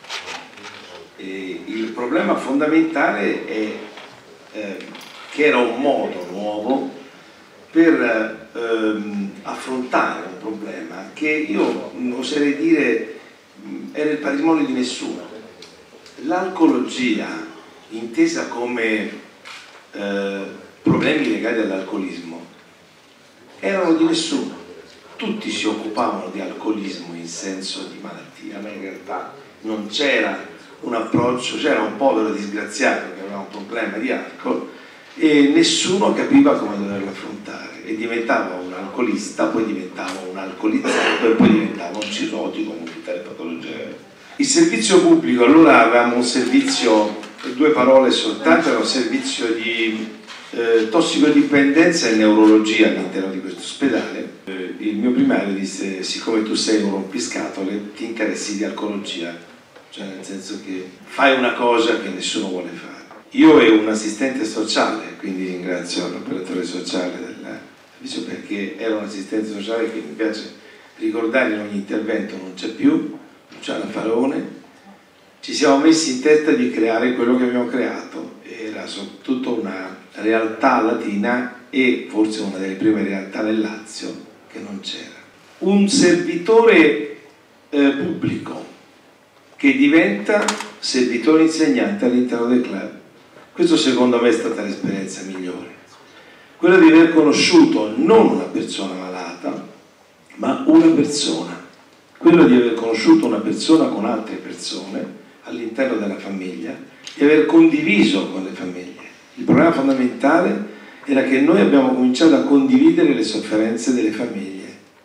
E il problema fondamentale è eh, che era un modo nuovo per ehm, affrontare un problema che io oserei dire era il patrimonio di nessuno. L'alcologia, intesa come eh, problemi legati all'alcolismo, erano di nessuno. Tutti si occupavano di alcolismo in senso di malattia, ma in realtà non c'era un approccio, c'era un povero disgraziato che aveva un problema di alcol e nessuno capiva come doverlo affrontare, e diventava un alcolista, poi diventava un alcolizzato e poi diventava un cirrotico con tutte le patologie. Il servizio pubblico, allora avevamo un servizio, due parole soltanto, era un servizio di eh, tossicodipendenza e neurologia all'interno di questo ospedale. Eh, il mio primario disse: siccome tu sei un rompiscatole, ti interessi di alcologia, cioè nel senso che fai una cosa che nessuno vuole fare. Io e un assistente sociale, quindi ringrazio l'operatore sociale del servizio, perché era un assistente sociale che mi piace ricordare in ogni intervento, non c'è più, Luciana Farone. Ci siamo messi in testa di creare quello che abbiamo creato, era soprattutto una realtà latina e forse una delle prime realtà nel Lazio che non c'era. Un servitore eh, pubblico che diventa servitore insegnante all'interno del club. Questo secondo me è stata l'esperienza migliore, quella di aver conosciuto non una persona malata, ma una persona, quello di aver conosciuto una persona con altre persone all'interno della famiglia e aver condiviso con le famiglie. Il problema fondamentale era che noi abbiamo cominciato a condividere le sofferenze delle famiglie.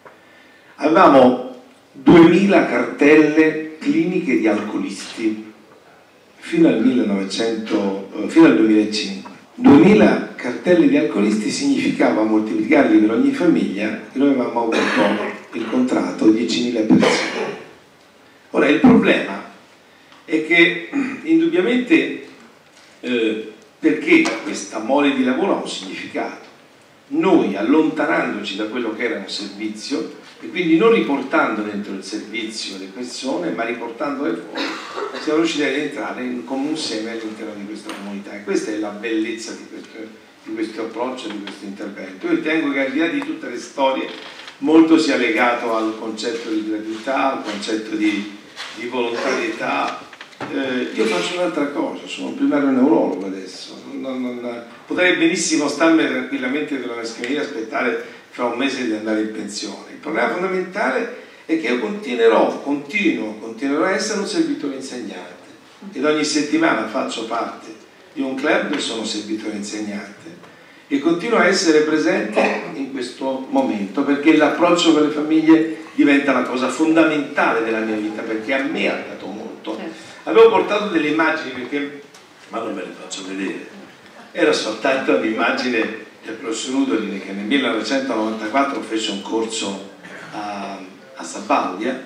Avevamo duemila cartelle cliniche di alcolisti fino al, millenovecento, fino al duemilacinque. duemila cartelle di alcolisti significava moltiplicarli per ogni famiglia e noi avevamo avuto il contratto diecimila persone. Ora il problema è che indubbiamente eh, perché questa mole di lavoro ha un significato. Noi, allontanandoci da quello che era un servizio e quindi non riportando dentro il servizio le persone ma riportandole fuori, siamo riusciti ad entrare in, come un seme all'interno di questa comunità, e questa è la bellezza di questo, di questo approccio, di questo intervento. Io ritengo che al di là di tutte le storie molto sia legato al concetto di gratuità, al concetto di, di volontarietà. Eh, io faccio un'altra cosa, sono un primario neurologo adesso, non, non, potrei benissimo starmi tranquillamente sulla mia scrivania e aspettare fra un mese di andare in pensione. Il problema fondamentale è che io continuerò, continuo, continuerò a essere un servitore insegnante ed ogni settimana faccio parte di un club dove sono servitore insegnante e continuo a essere presente in questo momento perché l'approccio con le famiglie diventa una cosa fondamentale della mia vita, perché a me ha dato molto. Avevo portato delle immagini perché, ma non me le faccio vedere, era soltanto l'immagine del professor Udolini che nel millenovecentonovantaquattro fece un corso a, a Sabaudia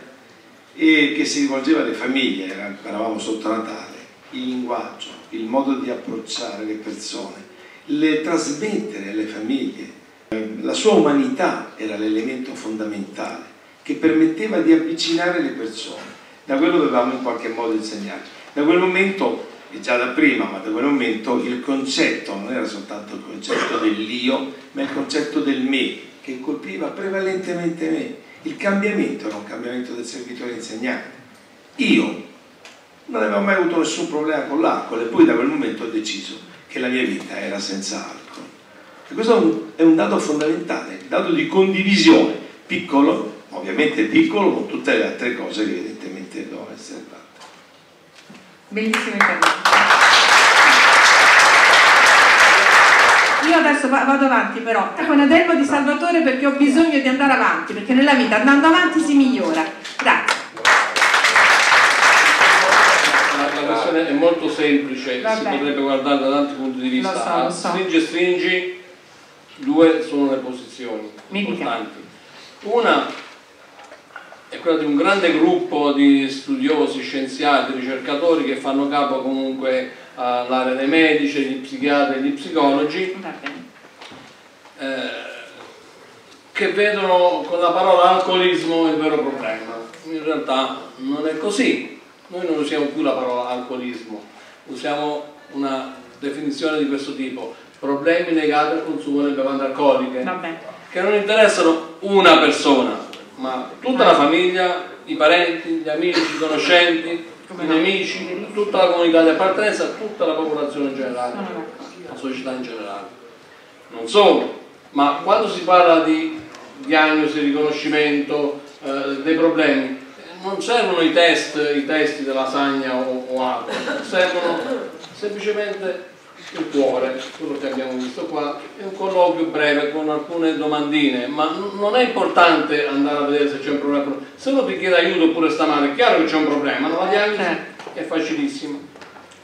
e che si rivolgeva alle famiglie, era, eravamo sotto Natale. Il linguaggio, il modo di approcciare le persone, le trasmettere alle famiglie, la sua umanità era l'elemento fondamentale che permetteva di avvicinare le persone. Da quello dovevamo in qualche modo insegnare. Da quel momento, e già da prima, ma da quel momento il concetto non era soltanto il concetto dell'io, ma il concetto del me, che colpiva prevalentemente me. Il cambiamento era un cambiamento del servitore insegnante. Io non avevo mai avuto nessun problema con l'alcol e poi da quel momento ho deciso che la mia vita era senza alcol. E questo è un, è un dato fondamentale, il dato di condivisione, piccolo, ovviamente piccolo, con tutte le altre cose che evidentemente devono essere fatte. Bellissimo intervento. Io adesso vado avanti però, con Adelmo di Salvatore perché ho bisogno di andare avanti, perché nella vita andando avanti si migliora. Grazie. La questione è molto semplice, Vabbè. si potrebbe guardarla da tanti punti di vista. Lo so, lo so. Stringi e stringi, due sono le posizioni Mi importanti. Una è quella di un grande gruppo di studiosi, scienziati, ricercatori che fanno capo comunque all'area dei medici, degli psichiatri e degli psicologi, eh, che vedono con la parola alcolismo il vero problema. In realtà non è così. Noi non usiamo più la parola alcolismo, usiamo una definizione di questo tipo: problemi legati al consumo delle bevande alcoliche, Vabbè. che non interessano una persona, ma tutta la famiglia, i parenti, gli amici, i conoscenti, i nemici, tutta la comunità di appartenenza, tutta la popolazione in generale, la società in generale. Non solo, ma quando si parla di diagnosi, riconoscimento eh, dei problemi, non servono i test, i testi della lasagna o, o altro, servono semplicemente il cuore, quello che abbiamo visto qua, è un colloquio breve con alcune domandine, ma non è importante andare a vedere se c'è un problema. Se uno ti chiede aiuto oppure sta male, è chiaro che c'è un problema, no? La diagnosi è facilissima.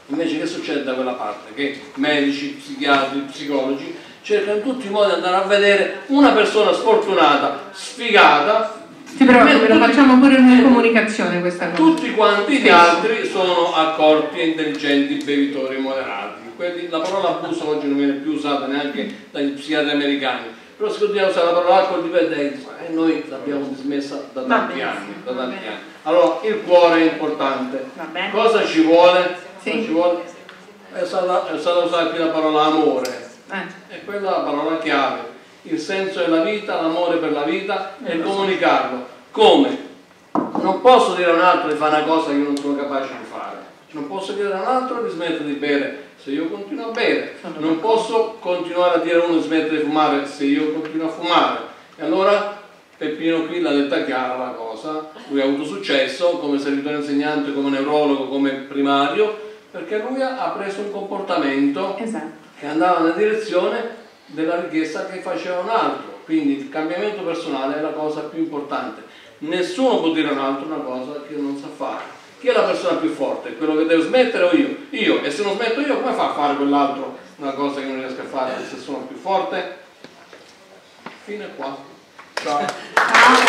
Invece che succede da quella parte? Che medici, psichiatri, psicologi cercano in tutti i modi di andare a vedere una persona sfortunata, sfigata. Sì, però tutti, lo facciamo pure in comunicazione questa cosa. Tutti quanti gli altri sono accorti e intelligenti bevitori moderati. Quelli, la parola abuso oggi non viene più usata neanche dagli psichiatri americani, però si continua a usare la parola alcol dipendenza e noi l'abbiamo dismessa da tanti anni, da tanti anni. Allora il cuore è importante. Cosa ci vuole? Sì. Cosa ci vuole? È stata, è stata usata qui la parola amore, eh. E quella è la parola chiave. Il senso della vita, l'amore per la vita e comunicarlo. Come? Non posso dire a un altro di fare una cosa che io non sono capace di fare. Non posso dire a un altro di smettere di bere se io continuo a bere. Non posso continuare a dire a uno di smettere di fumare se io continuo a fumare. E allora Peppino qui l'ha detta chiara la cosa. Lui ha avuto successo come servitore insegnante, come neurologo, come primario, perché lui ha preso un comportamento, esatto, che andava nella direzione della richiesta che faceva un altro. Quindi il cambiamento personale è la cosa più importante. Nessuno può dire a un altro una cosa che non sa fare. Chi è la persona più forte? Quello che deve smettere o io? Io. E se non smetto io, come fa a fare quell'altro una cosa che non riesco a fare se sono più forte? Fine qua. Ciao. Ciao.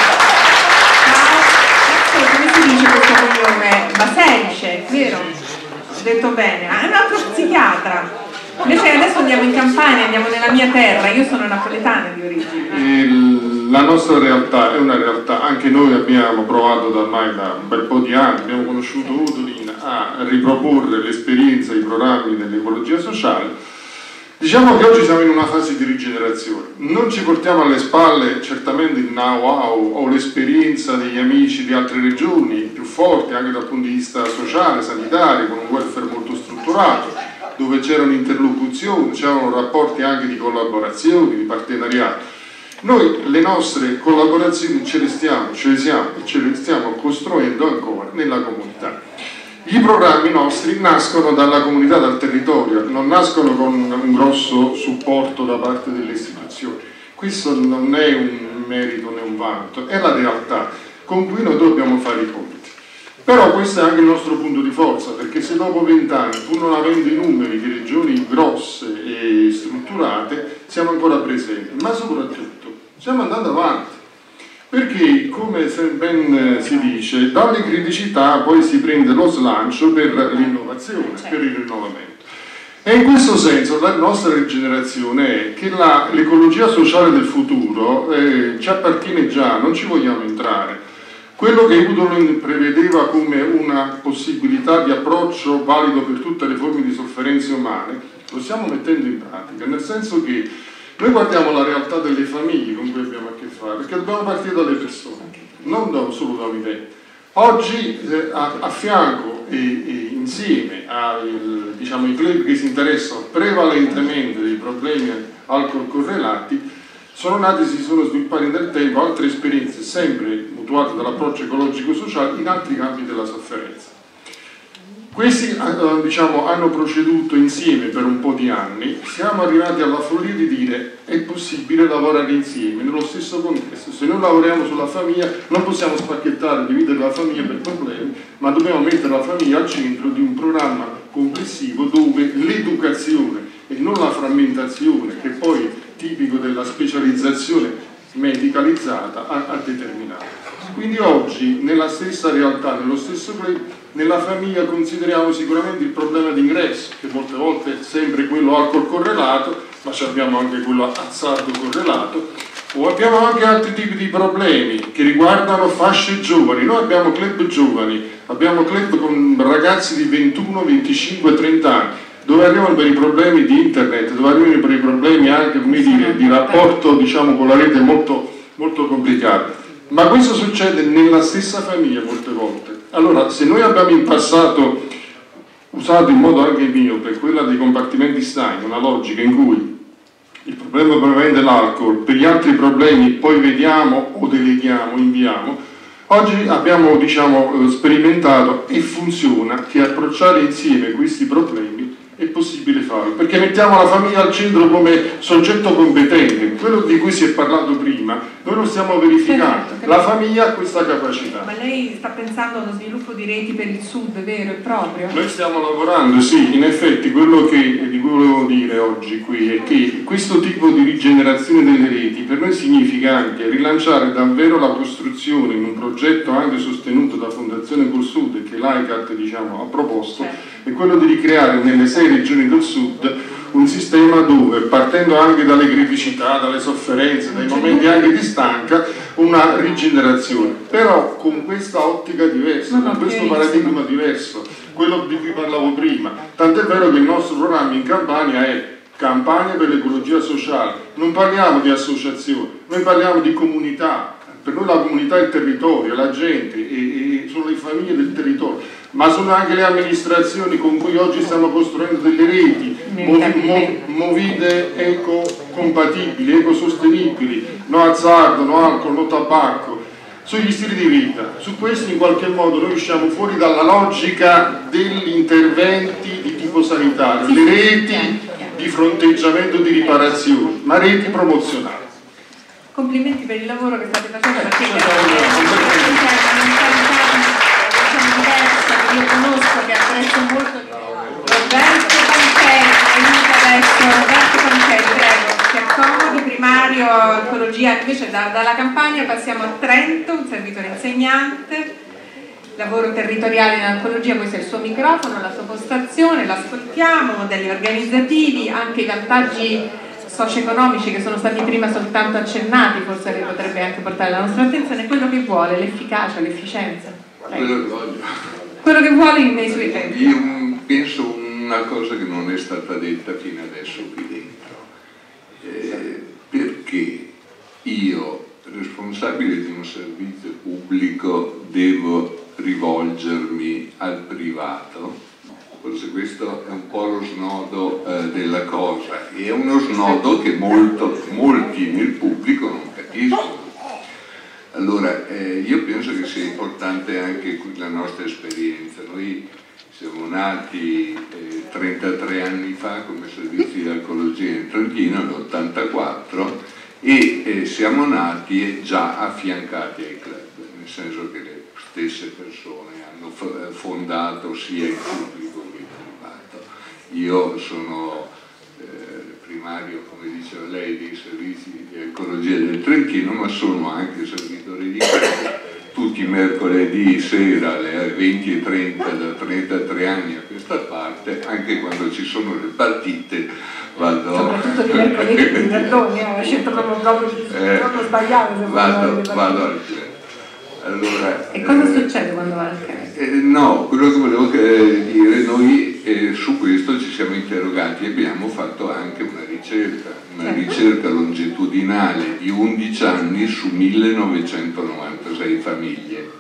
Ciao. Come si dice questo cognome? Baselice, vero? Ho detto bene. Ah, è un altro psichiatra. Invece adesso andiamo in Campania, andiamo nella mia terra, io sono napoletana di origine. La nostra realtà è una realtà, anche noi abbiamo provato da ormai da un bel po' di anni, abbiamo conosciuto Udolin a riproporre l'esperienza, i programmi dell'ecologia sociale. Diciamo che oggi siamo in una fase di rigenerazione, non ci portiamo alle spalle certamente il know-how o l'esperienza degli amici di altre regioni più forti anche dal punto di vista sociale, sanitario, con un welfare molto strutturato, dove c'erano interlocuzioni, c'erano rapporti anche di collaborazione, di partenariato. Noi le nostre collaborazioni ce le stiamo, ce le siamo e ce le stiamo costruendo ancora nella comunità. I programmi nostri nascono dalla comunità, dal territorio, non nascono con un grosso supporto da parte delle istituzioni. Questo non è un merito né un vanto, è la realtà con cui noi dobbiamo fare i conti. Però questo è anche il nostro punto di forza, perché se dopo vent'anni, pur non avendo i numeri di regioni grosse e strutturate, siamo ancora presenti, ma soprattutto stiamo andando avanti, perché come ben si dice, dalle criticità poi si prende lo slancio per l'innovazione, per il rinnovamento. E in questo senso la nostra rigenerazione è che l'ecologia sociale del futuro eh, ci appartiene già, non ci vogliamo entrare. Quello che Udolin prevedeva come una possibilità di approccio valido per tutte le forme di sofferenze umane, lo stiamo mettendo in pratica, nel senso che noi guardiamo la realtà delle famiglie con cui abbiamo a che fare, perché dobbiamo partire dalle persone, non da, solo da un'idea. Oggi eh, a, a fianco e, e insieme ai diciamo, club che si interessano prevalentemente dei problemi alcol correlati, sono nati e si sono sviluppati nel tempo altre esperienze sempre mutuate dall'approccio ecologico-sociale in altri campi della sofferenza. Questi eh, diciamo, hanno proceduto insieme per un po' di anni, siamo arrivati alla follia di dire è possibile lavorare insieme nello stesso contesto. Se noi lavoriamo sulla famiglia non possiamo spacchettare, dividere la famiglia per problemi, ma dobbiamo mettere la famiglia al centro di un programma complessivo dove l'educazione e non la frammentazione, che poi è tipico della specializzazione medicalizzata, ha, ha determinato. Quindi oggi nella stessa realtà, nello stesso club, nella famiglia consideriamo sicuramente il problema d'ingresso, che molte volte è sempre quello alcol correlato, ma abbiamo anche quello azzardo correlato, o abbiamo anche altri tipi di problemi che riguardano fasce giovani. Noi abbiamo club giovani, abbiamo club con ragazzi di ventuno, venticinque, trenta anni, dove arrivano per i problemi di internet, dove arrivano per i problemi anche come dire, di rapporto diciamo, con la rete molto, molto complicato. Ma questo succede nella stessa famiglia molte volte. Allora, se noi abbiamo in passato usato in modo anche mio per quella dei compartimenti Stein, una logica in cui il problema probabilmente l'alcol, per gli altri problemi poi vediamo o deleghiamo, inviamo, oggi abbiamo diciamo, sperimentato e funziona che approcciare insieme questi problemi è possibile farlo, perché mettiamo la famiglia al centro come soggetto competente, quello di cui si è parlato prima, noi lo stiamo verificando, la famiglia ha questa capacità. Ma lei sta pensando allo sviluppo di reti per il sud vero e proprio? Noi stiamo lavorando, sì, in effetti quello che di cui volevo dire oggi qui è che questo tipo di rigenerazione delle reti per noi significa anche rilanciare davvero la costruzione in un progetto anche sostenuto da Fondazione Col Sud che l'A I C A T diciamo, ha proposto, è quello di ricreare nelle sei regioni del sud un sistema dove, partendo anche dalle criticità, dalle sofferenze, dai momenti anche di stanca, una rigenerazione, però con questa ottica diversa, con questo paradigma diverso, quello di cui parlavo prima. Tant'è vero che il nostro programma in Campania è Campania per l'ecologia sociale, non parliamo di associazioni, noi parliamo di comunità. Per noi la comunità è il territorio, la gente, e, e sono le famiglie del territorio, ma sono anche le amministrazioni con cui oggi stiamo costruendo delle reti movi, mo, movide eco-compatibili, ecosostenibili, no azzardo, no alcol, no tabacco, sugli stili di vita. Su questo in qualche modo noi usciamo fuori dalla logica degli interventi di tipo sanitario, le reti di fronteggiamento, di riparazione, ma reti promozionali. Complimenti per il lavoro che state facendo, perché è una mentalità diversa che io conosco, che apprezzo molto. Roberto Pancheri, aiuta adesso, Roberto Pancheri, prego, si accomodi, primario ecologia, invece da, dalla Campania passiamo a Trento, un servitore insegnante, lavoro territoriale in ecologia, questo è il suo microfono, la sua postazione, l'ascoltiamo, modelli organizzativi, anche i vantaggi socio-economici che sono stati prima soltanto accennati, forse li potrebbe anche portare la nostra attenzione, quello che vuole, l'efficacia, l'efficienza. Quello che voglio. Quello che vuole nei suoi tempi. Io penso una cosa che non è stata detta fino adesso qui dentro. Eh, perché io, responsabile di un servizio pubblico, devo rivolgermi al privato? Forse questo è un po' lo snodo eh, della cosa, e è uno snodo che molto, molti nel pubblico non capiscono. Allora, eh, io penso che sia importante anche la nostra esperienza. Noi siamo nati eh, trentatré anni fa come servizi di ecologia in Trentino, nell'ottantaquattro, e eh, siamo nati già affiancati ai club, nel senso che le stesse persone hanno fondato sia il pubblico che il privato. Io sono eh, primario, come diceva lei, dei servizi di ecologia del Trentino, ma sono anche servitore di casa tutti i mercoledì sera alle venti e trenta da trentatré anni a questa parte, anche quando ci sono le partite vado soprattutto di mercoledì, mi perdoni, ho scelto proprio proprio eh, sbagliato vado, vado al club. Allora, e cosa eh, succede quando va al club? Eh, no, quello che volevo eh, dire, noi eh, su questo ci siamo interrogati e abbiamo fatto anche una ricerca, una certo. ricerca longitudinale di undici anni su millenovecentonovantasei famiglie,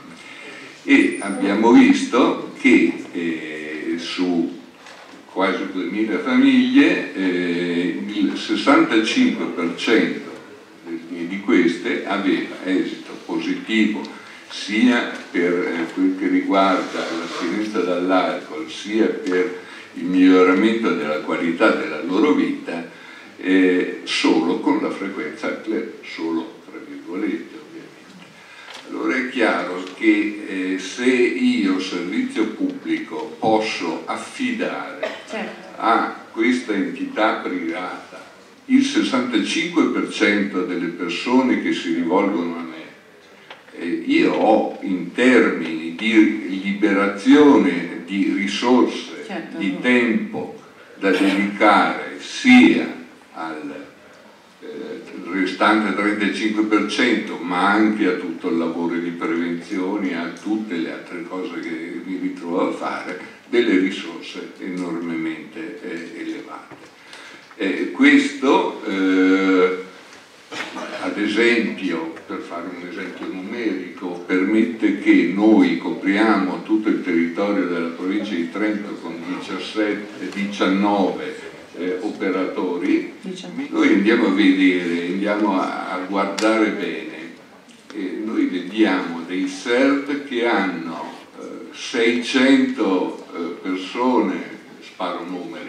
e abbiamo visto che eh, su quasi duemila famiglie eh, il sessantacinque per cento di queste aveva esito positivo sia per quel che riguarda l'astinenza dall'alcol, sia per il miglioramento della qualità della loro vita, eh, solo con la frequenza al club, solo tra virgolette ovviamente. Allora è chiaro che eh, se io, servizio pubblico, posso affidare certo. a questa entità privata il sessantacinque per cento delle persone che si rivolgono a me, io ho in termini di liberazione di risorse, certo. di tempo da dedicare sia al eh, restante trentacinque per cento, ma anche a tutto il lavoro di prevenzione, a tutte le altre cose che mi ritrovo a fare, delle risorse enormemente eh, elevate. Eh, questo eh, ad esempio, per fare un esempio numerico, permette che noi copriamo tutto il territorio della provincia di Trento con diciassette, diciannove eh, operatori. Noi andiamo a vedere, andiamo a, a guardare bene, e noi vediamo dei S E R T che hanno eh, seicento eh, persone, sparo numeri,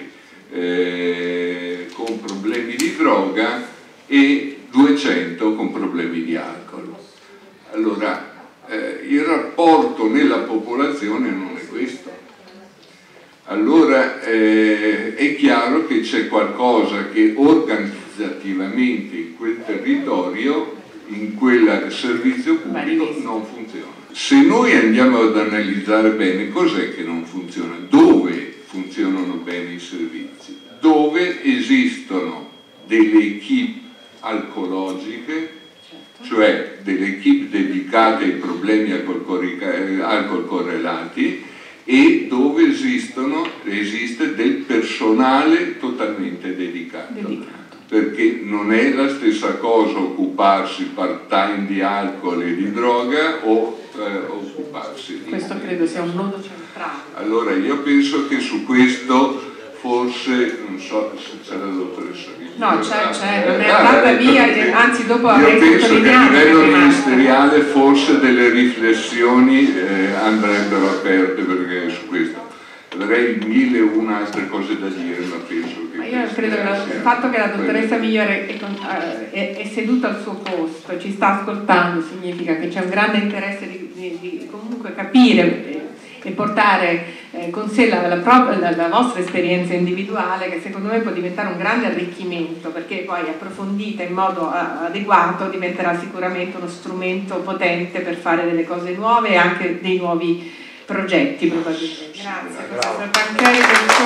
eh, con problemi di droga e duecento con problemi di alcol. Allora, eh, il rapporto nella popolazione non è questo. Allora eh, è chiaro che c'è qualcosa che organizzativamente in quel territorio, in quel servizio pubblico non funziona. Se noi andiamo ad analizzare bene cos'è che non funziona, dove funzionano bene i servizi, dove esistono delle equip alcologiche, cioè delle equip dedicate ai problemi alcol correlati, e dove esistono, esiste del personale totalmente dedicato. dedicato. Perché non è la stessa cosa occuparsi part-time di alcol e di droga o eh, occuparsi di... Questo credo sia un nodo centrale. Allora io penso che su questo forse, non so se c'è la dottoressa Vigili. No, c'è, c'è, non è andata via, anzi dopo avrei sottolineato. Io penso che a livello ministeriale forse delle riflessioni eh, andrebbero aperte, perché su questo avrei mille e una altre cose da dire, ma penso che... Ma io credo che il fatto che la dottoressa Migliore è, è, è seduta al suo posto e ci sta ascoltando significa che c'è un grande interesse di, di, di comunque capire e portare eh, con sé la, la, la, la vostra esperienza individuale, che secondo me può diventare un grande arricchimento, perché poi approfondita in modo a, adeguato diventerà sicuramente uno strumento potente per fare delle cose nuove e anche dei nuovi progetti probabilmente. Grazie professor Pancheri per il suo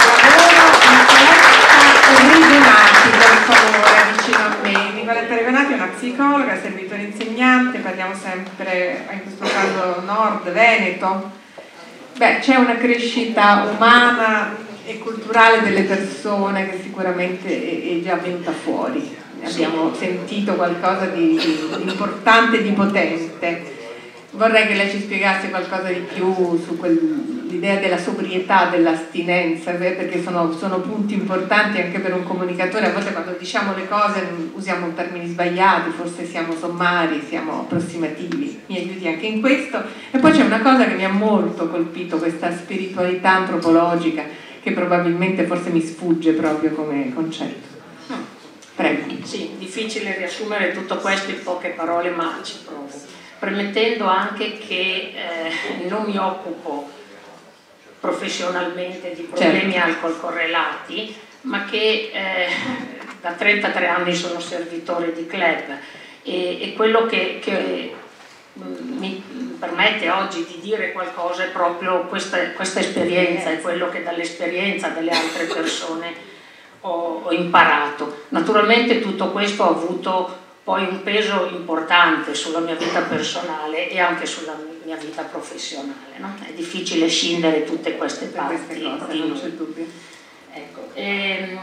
lavoro. Nicoletta Revenati, per favore, vicino a me. Nicoletta Revenati è una psicologa, servitore insegnante, parliamo sempre, in questo caso Nord, Veneto. Beh, c'è una crescita umana e culturale delle persone che sicuramente è, è già venuta fuori. Abbiamo sentito qualcosa di, di importante e di potente. Vorrei che lei ci spiegasse qualcosa di più su l'idea della sobrietà, dell'astinenza, perché sono, sono punti importanti anche per un comunicatore. A volte quando diciamo le cose usiamo termini sbagliati, forse siamo sommari, siamo approssimativi. Mi aiuti anche in questo. E poi c'è una cosa che mi ha molto colpito, questa spiritualità antropologica, che probabilmente forse mi sfugge proprio come concetto. Prego. Sì, difficile riassumere tutto questo in poche parole, ma ci provo. Premettendo anche che eh, non mi occupo professionalmente di problemi certo. alcol correlati, ma che eh, da trentatré anni sono servitore di club e, e quello che, che mi permette oggi di dire qualcosa è proprio questa, questa esperienza, è quello che dall'esperienza delle altre persone ho, ho imparato. Naturalmente tutto questo ha avuto poi un peso importante sulla mia vita personale e anche sulla mia vita professionale, no? È difficile scindere tutte queste parti queste cose, non c'è dubbio. Ecco, ehm,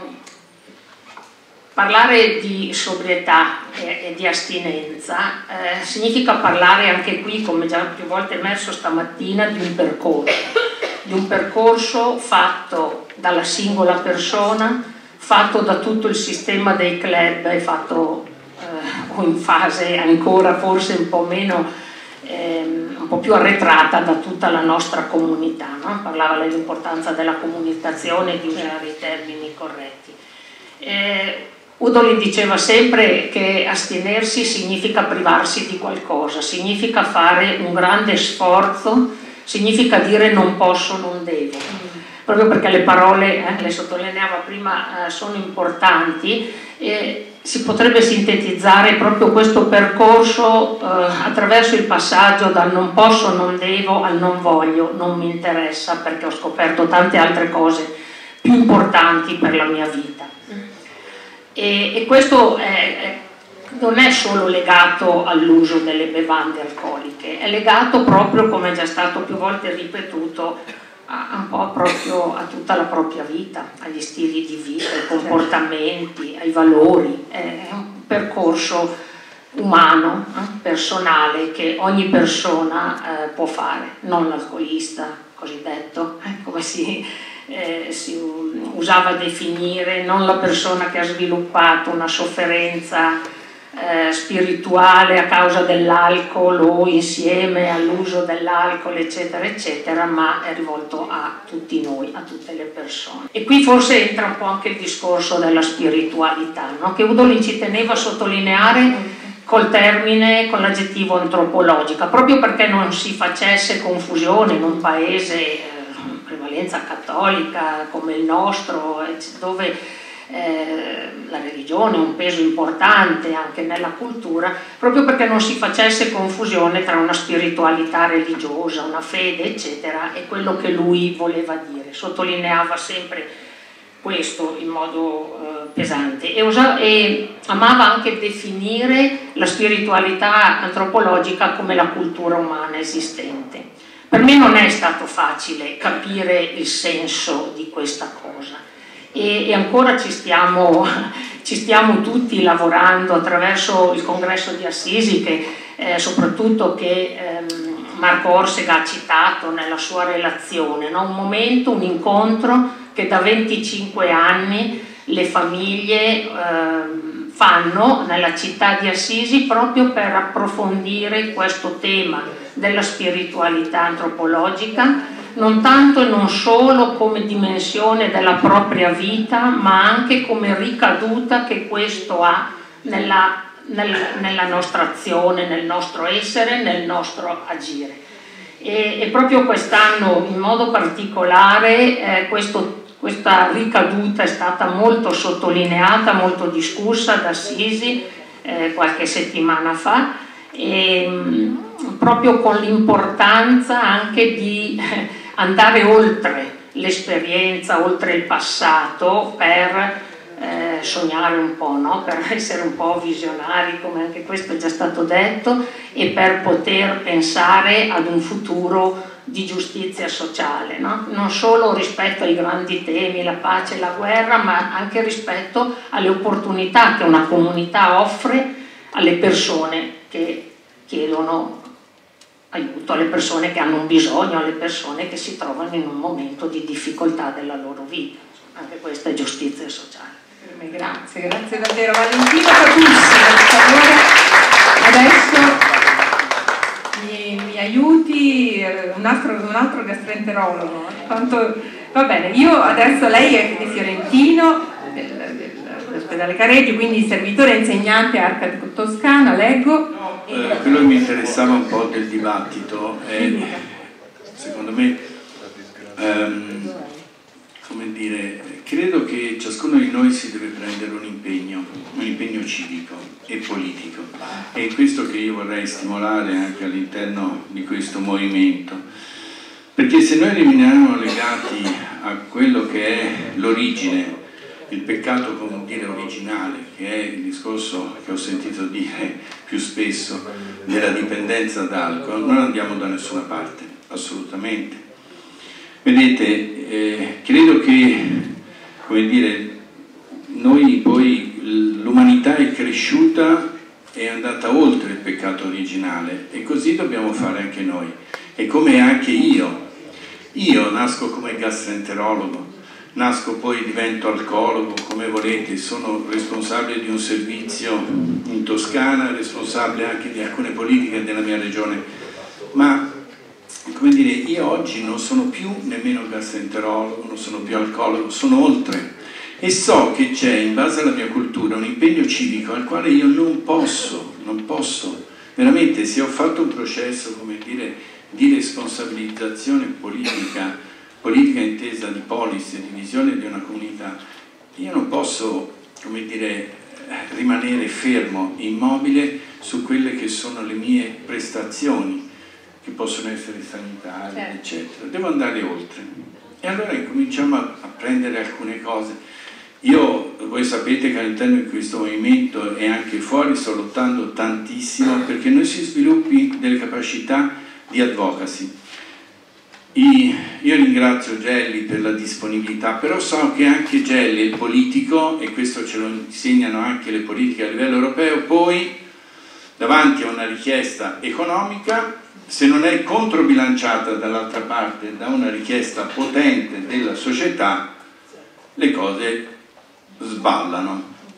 parlare di sobrietà e, e di astinenza eh, significa parlare anche qui, come già più volte emerso stamattina, di un percorso, di un percorso fatto dalla singola persona, fatto da tutto il sistema dei club e fatto o in fase ancora forse un po' meno, ehm, un po' più arretrata da tutta la nostra comunità, no? Parlava dell'importanza della comunicazione, di usare i termini corretti. Eh, Udoli diceva sempre che astenersi significa privarsi di qualcosa, significa fare un grande sforzo, significa dire non posso, non devo. Proprio perché le parole, eh, le sottolineava prima, eh, sono importanti e si potrebbe sintetizzare proprio questo percorso eh, attraverso il passaggio dal non posso, non devo al non voglio, non mi interessa, perché ho scoperto tante altre cose più importanti per la mia vita. E, e questo è, è, non è solo legato all'uso delle bevande alcoliche, è legato proprio, come è già stato più volte ripetuto, un po' proprio a tutta la propria vita, agli stili di vita, ai comportamenti, ai valori. È un percorso umano, personale, che ogni persona eh, può fare, non l'alcolista cosiddetto, eh, come si, eh, si usava definire, non la persona che ha sviluppato una sofferenza eh, spirituale a causa dell'alcol o insieme all'uso dell'alcol, eccetera, eccetera, ma è rivolto a tutti noi, a tutte le persone. E qui forse entra un po' anche il discorso della spiritualità, no? Che Udolin ci teneva a sottolineare col termine, con l'aggettivo antropologica, proprio perché non si facesse confusione in un paese eh, prevalenza cattolica come il nostro, dove eh, la religione ha un peso importante anche nella cultura, proprio perché non si facesse confusione tra una spiritualità religiosa, una fede, eccetera, e quello che lui voleva dire. Sottolineava sempre questo in modo eh, pesante e, usa, e amava anche definire la spiritualità antropologica come la cultura umana esistente. Per me non è stato facile capire il senso di questa cosa e, e ancora ci stiamo, ci stiamo tutti lavorando attraverso il congresso di Assisi, che eh, soprattutto che ehm, Marco Orsega ha citato nella sua relazione, no? Un momento, un incontro che da venticinque anni le famiglie eh, fanno nella città di Assisi proprio per approfondire questo tema della spiritualità antropologica, non tanto e non solo come dimensione della propria vita, ma anche come ricaduta che questo ha nella, nel, nella nostra azione, nel nostro essere, nel nostro agire. E, e proprio quest'anno in modo particolare eh, questo Questa ricaduta è stata molto sottolineata, molto discussa da Assisi eh, qualche settimana fa, e, mh, proprio con l'importanza anche di eh, andare oltre l'esperienza, oltre il passato, per eh, sognare un po', no? Per essere un po' visionari, come anche questo è già stato detto, e per poter pensare ad un futuro di giustizia sociale, no? Non solo rispetto ai grandi temi, la pace e la guerra, ma anche rispetto alle opportunità che una comunità offre alle persone che chiedono aiuto, alle persone che hanno un bisogno, alle persone che si trovano in un momento di difficoltà della loro vita. Anche questa è giustizia sociale. Grazie, grazie davvero. Valentina Patussi, per favore, adesso Mi, mi aiuti, un altro, un altro gastroenterologo. Quanto, va bene, io adesso, lei è di Fiorentino, del, del, dell'ospedale Careggi, quindi servitore e insegnante a Arca Toscana, leggo. Eh, quello che mi interessava un po' del dibattito è, secondo me, ehm, come dire, credo che ciascuno di noi si deve prendere un impegno, un impegno civico e politico, e è questo che io vorrei stimolare anche all'interno di questo movimento, perché se noi rimaniamo legati a quello che è l'origine, il peccato, come dire, originale, che è il discorso che ho sentito dire più spesso della dipendenza d'alcol, non andiamo da nessuna parte, assolutamente. Vedete, eh, credo che, come dire, noi poi l'umanità è cresciuta, è andata oltre il peccato originale, e così dobbiamo fare anche noi. E come anche io, io nasco come gastroenterologo, nasco poi divento alcologo, come volete, sono responsabile di un servizio in Toscana, responsabile anche di alcune politiche della mia regione, ma come dire, io oggi non sono più nemmeno gastroenterologo, non sono più alcologo, sono oltre, e so che c'è in base alla mia cultura un impegno civico al quale io non posso, non posso, veramente, se ho fatto un processo, come dire, di responsabilizzazione politica, politica intesa di policy, di visione di una comunità, io non posso, come dire, rimanere fermo, immobile su quelle che sono le mie prestazioni, che possono essere sanitarie, certo, eccetera. Devo andare oltre. E allora incominciamo a, a prendere alcune cose. Io, voi sapete che all'interno di questo movimento e anche fuori sto lottando tantissimo perché noi si sviluppi delle capacità di advocacy. I, io ringrazio Gelli per la disponibilità, però so che anche Gelli, il politico, e questo ce lo insegnano anche le politiche a livello europeo, poi davanti a una richiesta economica, se non è controbilanciata dall'altra parte da una richiesta potente della società, le cose sballano.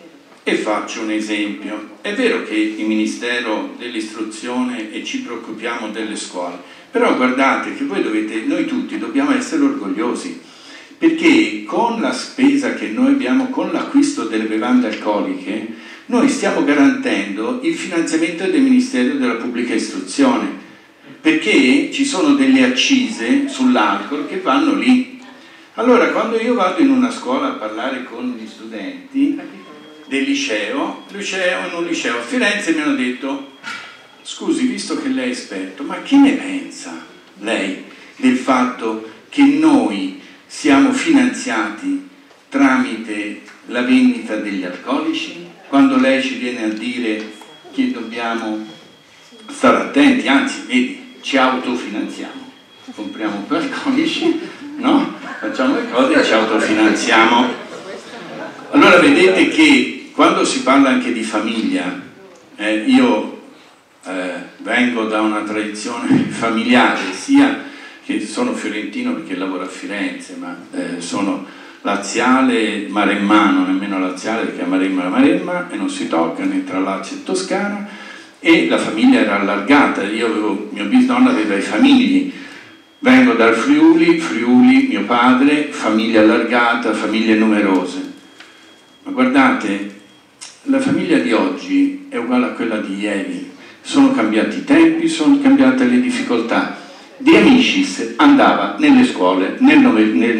E faccio un esempio. È vero che il Ministero dell'Istruzione e ci preoccupiamo delle scuole, però guardate che voi dovete, noi tutti dobbiamo essere orgogliosi, perché con la spesa che noi abbiamo, con l'acquisto delle bevande alcoliche, noi stiamo garantendo il finanziamento del Ministero della Pubblica Istruzione, perché ci sono delle accise sull'alcol che vanno lì. Allora, quando io vado in una scuola a parlare con gli studenti del liceo, liceo in un liceo a Firenze mi hanno detto: scusi, visto che lei è esperto, ma che ne pensa lei del fatto che noi siamo finanziati tramite la vendita degli alcolici, quando lei ci viene a dire che dobbiamo stare attenti, anzi, vedi, ci autofinanziamo, compriamo più alcolici, no? Facciamo le cose e ci autofinanziamo. Allora vedete che quando si parla anche di famiglia, eh, io eh, vengo da una tradizione familiare, sia che sono fiorentino perché lavoro a Firenze, ma eh, sono laziale, maremmano, nemmeno laziale perché a Maremma è la Maremma e non si tocca né tra Lazio e Toscana, e la famiglia era allargata. Io avevo, mio bisnonno aveva i famigli, vengo dal Friuli, Friuli, mio padre, famiglia allargata, famiglie numerose. Ma guardate, la famiglia di oggi è uguale a quella di ieri, sono cambiati i tempi, sono cambiate le difficoltà. De Amicis andava nelle scuole nel, nel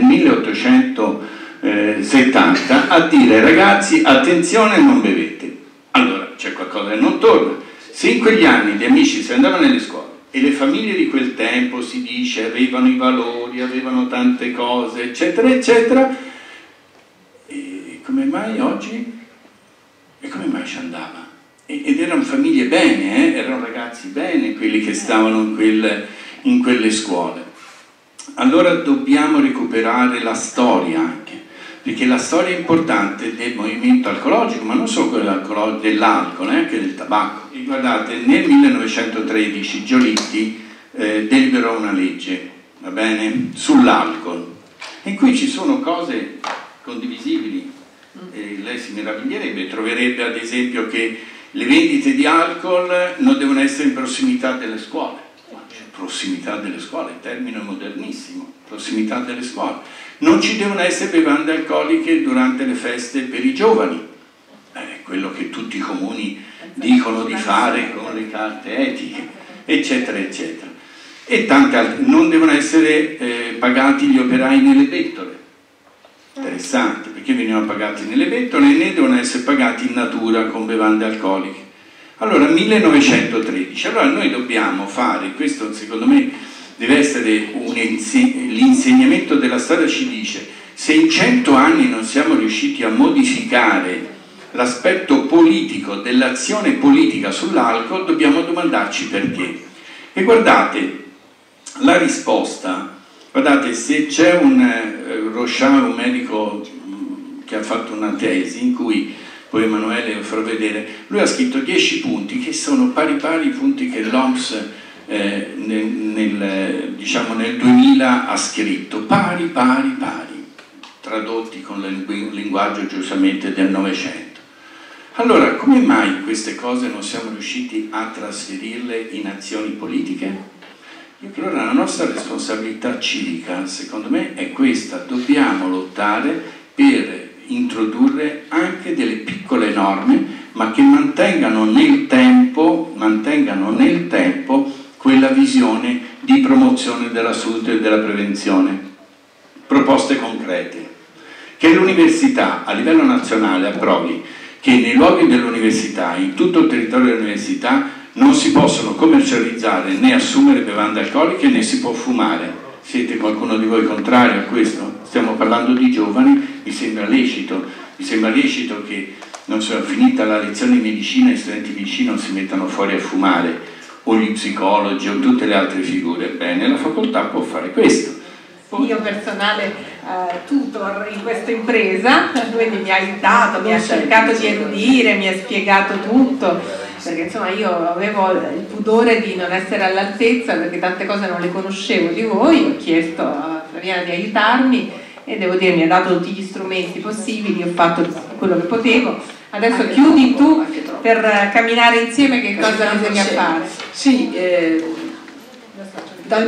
milleottocentosettanta a dire: ragazzi, attenzione, non bevete. Allora c'è qualcosa che non torna. Se in quegli anni De Amicis andava nelle scuole e le famiglie di quel tempo, si dice, avevano i valori, avevano tante cose, eccetera, eccetera, e come mai oggi? E come mai ci andava? Ed erano famiglie bene, eh? Erano ragazzi bene quelli che stavano in quel... in quelle scuole. Allora dobbiamo recuperare la storia anche, perché la storia è importante del movimento alcologico, ma non solo quello dell'alcol, eh, anche del tabacco. E guardate, nel millenovecentotredici Giolitti eh, deliberò una legge, va bene, sull'alcol, in cui ci sono cose condivisibili. E lei si meraviglierebbe, troverebbe ad esempio che le vendite di alcol non devono essere in prossimità delle scuole. Prossimità delle scuole, termine modernissimo, prossimità delle scuole. Non ci devono essere bevande alcoliche durante le feste per i giovani, eh, quello che tutti i comuni dicono di fare con le carte etiche, eccetera, eccetera. E tante altre. Non devono essere eh, pagati gli operai nelle bettole. Interessante, perché venivano pagati nelle bettole e né devono essere pagati in natura con bevande alcoliche. Allora, millenovecentotredici, allora noi dobbiamo fare, questo secondo me deve essere l'insegnamento della storia, ci dice, se in cento anni non siamo riusciti a modificare l'aspetto politico dell'azione politica sull'alcol, dobbiamo domandarci perché. E guardate, la risposta, guardate, se c'è un eh, Rochard, un medico mh, che ha fatto una tesi in cui poi Emanuele lo farò vedere, lui ha scritto dieci punti che sono pari pari i punti che l'O M S eh, nel, nel, diciamo nel duemila ha scritto, pari pari pari, tradotti con il linguaggio giustamente del Novecento. Allora, come mai queste cose non siamo riusciti a trasferirle in azioni politiche? Io credo che la nostra responsabilità civica, secondo me, è questa: dobbiamo lottare per introdurre anche delle piccole norme, ma che mantengano nel tempo, mantengano nel tempo quella visione di promozione della salute e della prevenzione. Proposte concrete. Che l'università a livello nazionale approvi che nei luoghi dell'università, in tutto il territorio dell'università, non si possono commercializzare né assumere bevande alcoliche né si può fumare. Siete qualcuno di voi contrario a questo? Stiamo parlando di giovani, mi sembra lecito, mi sembra lecito che non so, finita la lezione di medicina gli studenti di medicina non si mettano fuori a fumare, o gli psicologi o tutte le altre figure. Bene, la facoltà può fare questo. Io personale eh, tutor in questa impresa, quindi mi ha aiutato, mi ha cercato di erudire, mi ha spiegato tutto, perché insomma io avevo il pudore di non essere all'altezza perché tante cose non le conoscevo di voi, ho chiesto a Flaviana di aiutarmi e devo dire mi ha dato tutti gli strumenti possibili, ho fatto quello che potevo, Adesso anche chiudi troppo, tu per camminare insieme che cosa bisogna fare. Sì, eh, dal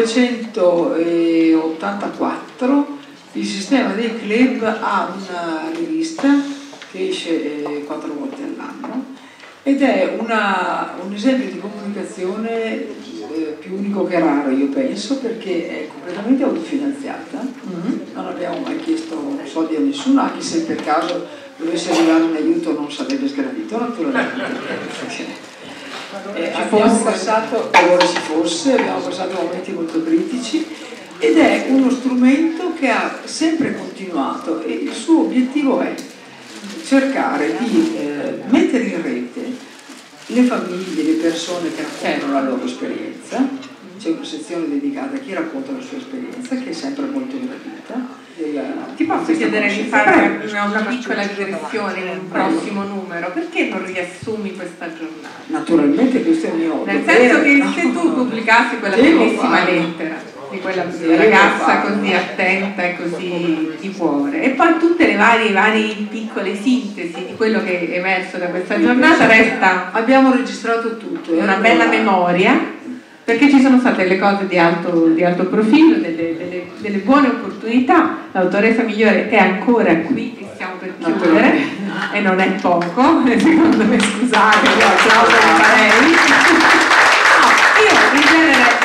millenovecentottantaquattro il sistema dei club ha una rivista che esce eh, quattro volte all'anno ed è una, un esempio di comunicazione eh, più unico che raro, io penso, perché è completamente autofinanziata. Mm-hmm. Non abbiamo mai chiesto soldi a nessuno, anche se per caso dovesse arrivare un aiuto non sarebbe sgradito, naturalmente. Eh, abbiamo passato, allora ci fosse, abbiamo passato momenti molto critici ed è uno strumento che ha sempre continuato e il suo obiettivo è cercare di eh, mettere in rete le famiglie, le persone che raccontano la loro esperienza. C'è una sezione dedicata a chi racconta la sua esperienza che è sempre molto gradita. Ti posso chiedere di fare una, una piccola digressione in un prossimo numero? Perché non riassumi questa giornata? Naturalmente questo è il mio Nel dovere. senso che se tu pubblicassi quella bellissima lettera di quella ragazza così attenta e così di cuore e poi tutte le varie, varie piccole sintesi di quello che è emerso da questa giornata, resta abbiamo registrato tutto, una bella memoria, perché ci sono state delle cose di alto, di alto profilo, delle, delle, delle buone opportunità. L'autoressa Migliore è ancora qui e stiamo per chiudere e non è poco, secondo me, scusate, io applauso lo farei. No, io in genere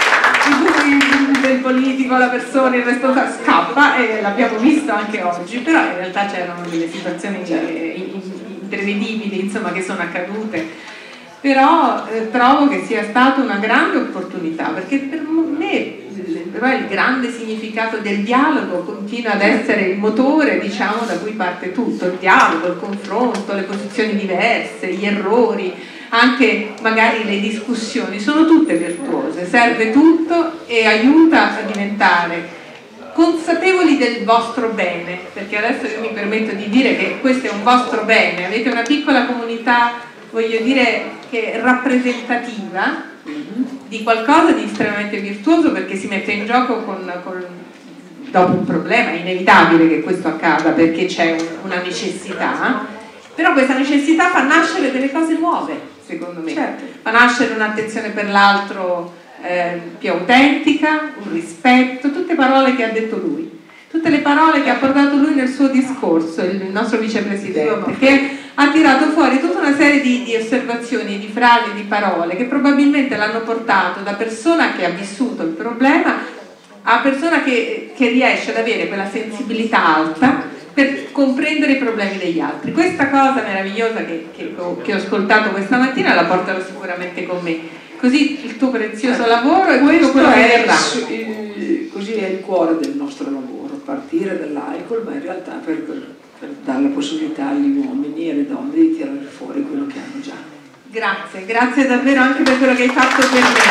il politico, la persona, il responsabile scappa e l'abbiamo visto anche oggi, però in realtà c'erano delle situazioni imprevedibili, insomma, che sono accadute. Però eh, trovo che sia stata una grande opportunità, perché per me però il grande significato del dialogo continua ad essere il motore, diciamo, da cui parte tutto, il dialogo, il confronto, le posizioni diverse, gli errori, anche magari le discussioni, sono tutte virtuose, serve tutto e aiuta a diventare consapevoli del vostro bene, perché adesso io mi permetto di dire che questo è un vostro bene, avete una piccola comunità, voglio dire, che è rappresentativa di qualcosa di estremamente virtuoso, perché si mette in gioco con, con dopo un problema, è inevitabile che questo accada perché c'è un, una necessità, però questa necessità fa nascere delle cose nuove, secondo me, certo. Fa nascere un'attenzione per l'altro eh, più autentica, un rispetto, tutte parole che ha detto lui, tutte le parole che ha portato lui nel suo discorso, il nostro vicepresidente, che ha tirato fuori tutta una serie di, di osservazioni, di frasi, di parole che probabilmente l'hanno portato da persona che ha vissuto il problema a persona che, che riesce ad avere quella sensibilità alta per comprendere i problemi degli altri. Questa cosa meravigliosa che, che, che ho ascoltato questa mattina la porterò sicuramente con me. Così il tuo prezioso lavoro e tutto quello che verrà. Così è il cuore del nostro lavoro, partire dall'alcol, ma in realtà per, per dare la possibilità agli uomini e alle donne di tirare fuori quello che hanno già. Grazie, grazie davvero anche per quello che hai fatto per me.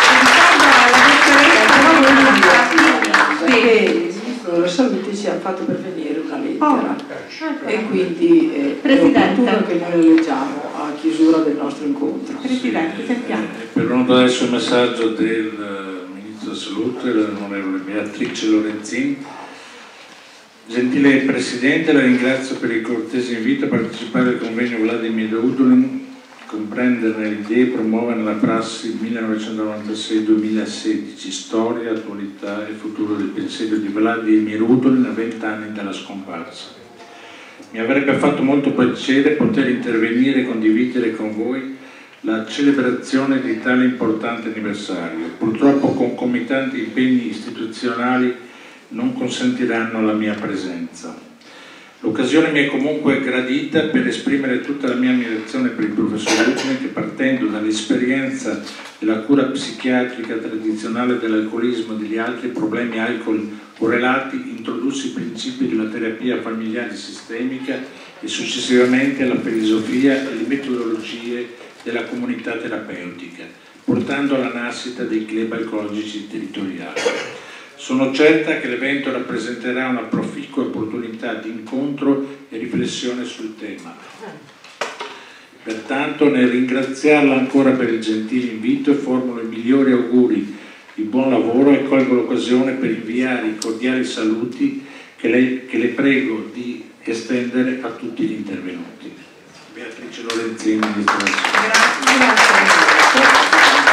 Perché il Ministro della Salute ci ha fatto pervenire una lettera oh. e quindi eh, è opportuno che noi la leggiamo a chiusura del nostro incontro. Presidente, sentiamo. Pervenuto adesso il messaggio del Ministro della Salute, l'onorevole Beatrice Lorenzin. Gentile Presidente, la ringrazio per il cortese invito a partecipare al convegno Vladimir Udolin, comprenderne le idee e promuovere la prassi millenovecentonovantasei duemilasedici, storia, attualità e futuro del pensiero di Vladimir Udolin a vent'anni dalla scomparsa. Mi avrebbe fatto molto piacere poter intervenire e condividere con voi la celebrazione di tale importante anniversario. Purtroppo concomitanti impegni istituzionali non consentiranno la mia presenza. L'occasione mi è comunque gradita per esprimere tutta la mia ammirazione per il professor Udolin, che partendo dall'esperienza della cura psichiatrica tradizionale dell'alcolismo e degli altri problemi alcol correlati introdusse i principi della terapia familiare sistemica e successivamente alla filosofia e le metodologie della comunità terapeutica, portando alla nascita dei club alcolici territoriali. Sono certa che l'evento rappresenterà una proficua opportunità di incontro e riflessione sul tema. Pertanto, nel ringraziarla ancora per il gentile invito, formulo i migliori auguri di buon lavoro e colgo l'occasione per inviare i cordiali saluti che, lei, che le prego di estendere a tutti gli intervenuti. Beatrice Lorenzini, Ministro del Grazie, grazie.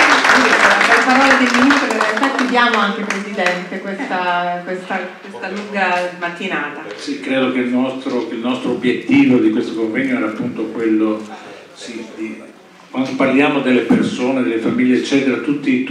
Per parola del Ministro, in realtà chiudiamo anche, Presidente, questa, questa, questa lunga mattinata. Sì, credo che il, nostro, che il nostro obiettivo di questo convegno era appunto quello, sì, di, quando parliamo delle persone, delle famiglie, eccetera, tutti,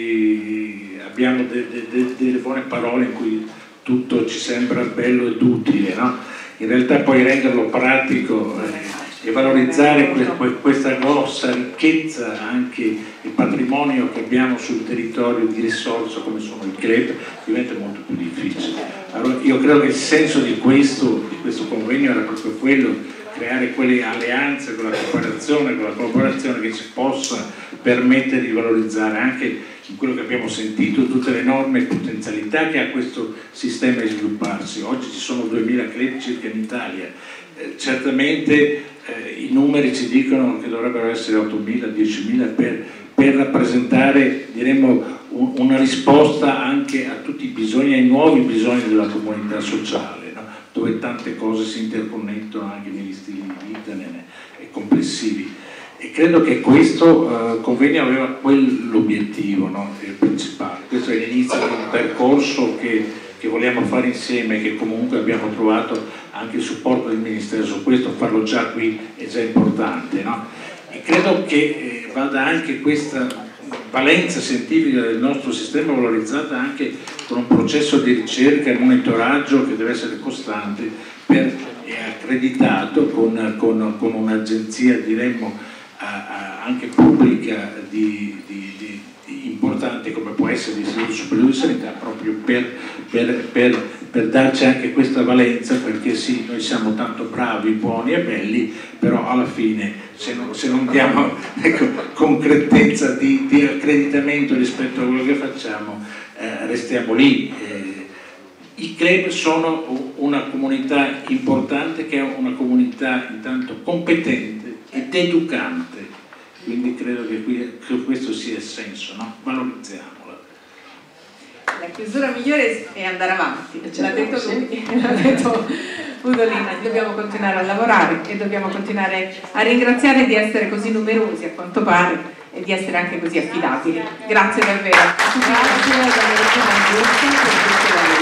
tutti abbiamo de, de, de, delle buone parole in cui tutto ci sembra bello ed utile, no? In realtà poi renderlo pratico eh, e valorizzare que, que, questa grossa ricchezza, anche il patrimonio che abbiamo sul territorio di risorsa come sono i club, diventa molto più difficile. Allora, io credo che il senso di questo, di questo convegno era proprio quello, creare quelle alleanze con la cooperazione, con la collaborazione che ci possa permettere di valorizzare anche in quello che abbiamo sentito tutte le enormi potenzialità che ha questo sistema di svilupparsi. Oggi ci sono duemila club circa in Italia, eh, certamente eh, i numeri ci dicono che dovrebbero essere ottomila, diecimila per, per rappresentare, diremmo, un, una risposta anche a tutti i bisogni, ai nuovi bisogni della comunità sociale, no? Dove tante cose si interconnettono anche negli stili di vita e complessivi. E credo che questo uh, convegno aveva quell'obiettivo, no? Principale. Questo è l'inizio di un percorso che, che vogliamo fare insieme, che comunque abbiamo trovato anche il supporto del Ministero su questo, farlo già qui è già importante, no? E credo che eh, vada anche questa valenza scientifica del nostro sistema valorizzata anche con un processo di ricerca e monitoraggio che deve essere costante per, e accreditato con, con, con un'agenzia, diremmo, anche pubblica di, di, di, di importante come può essere l'Istituto Superiore di Sanità, proprio per, per, per, per darci anche questa valenza, perché sì, noi siamo tanto bravi, buoni e belli, però alla fine se non, se non diamo, ecco, concretezza di, di accreditamento rispetto a quello che facciamo, eh, restiamo lì. Eh, I club sono una comunità importante, che è una comunità intanto competente ed educante, quindi credo che, qui, che questo sia il senso, no? Valorizziamola. La chiusura migliore è andare avanti, ce l'ha detto lui, l'ha detto Udolina, dobbiamo continuare a lavorare e dobbiamo continuare a ringraziare di essere così numerosi a quanto pare e di essere anche così affidabili. Grazie davvero. Grazie alla Regione Abruzzo per questo lavoro.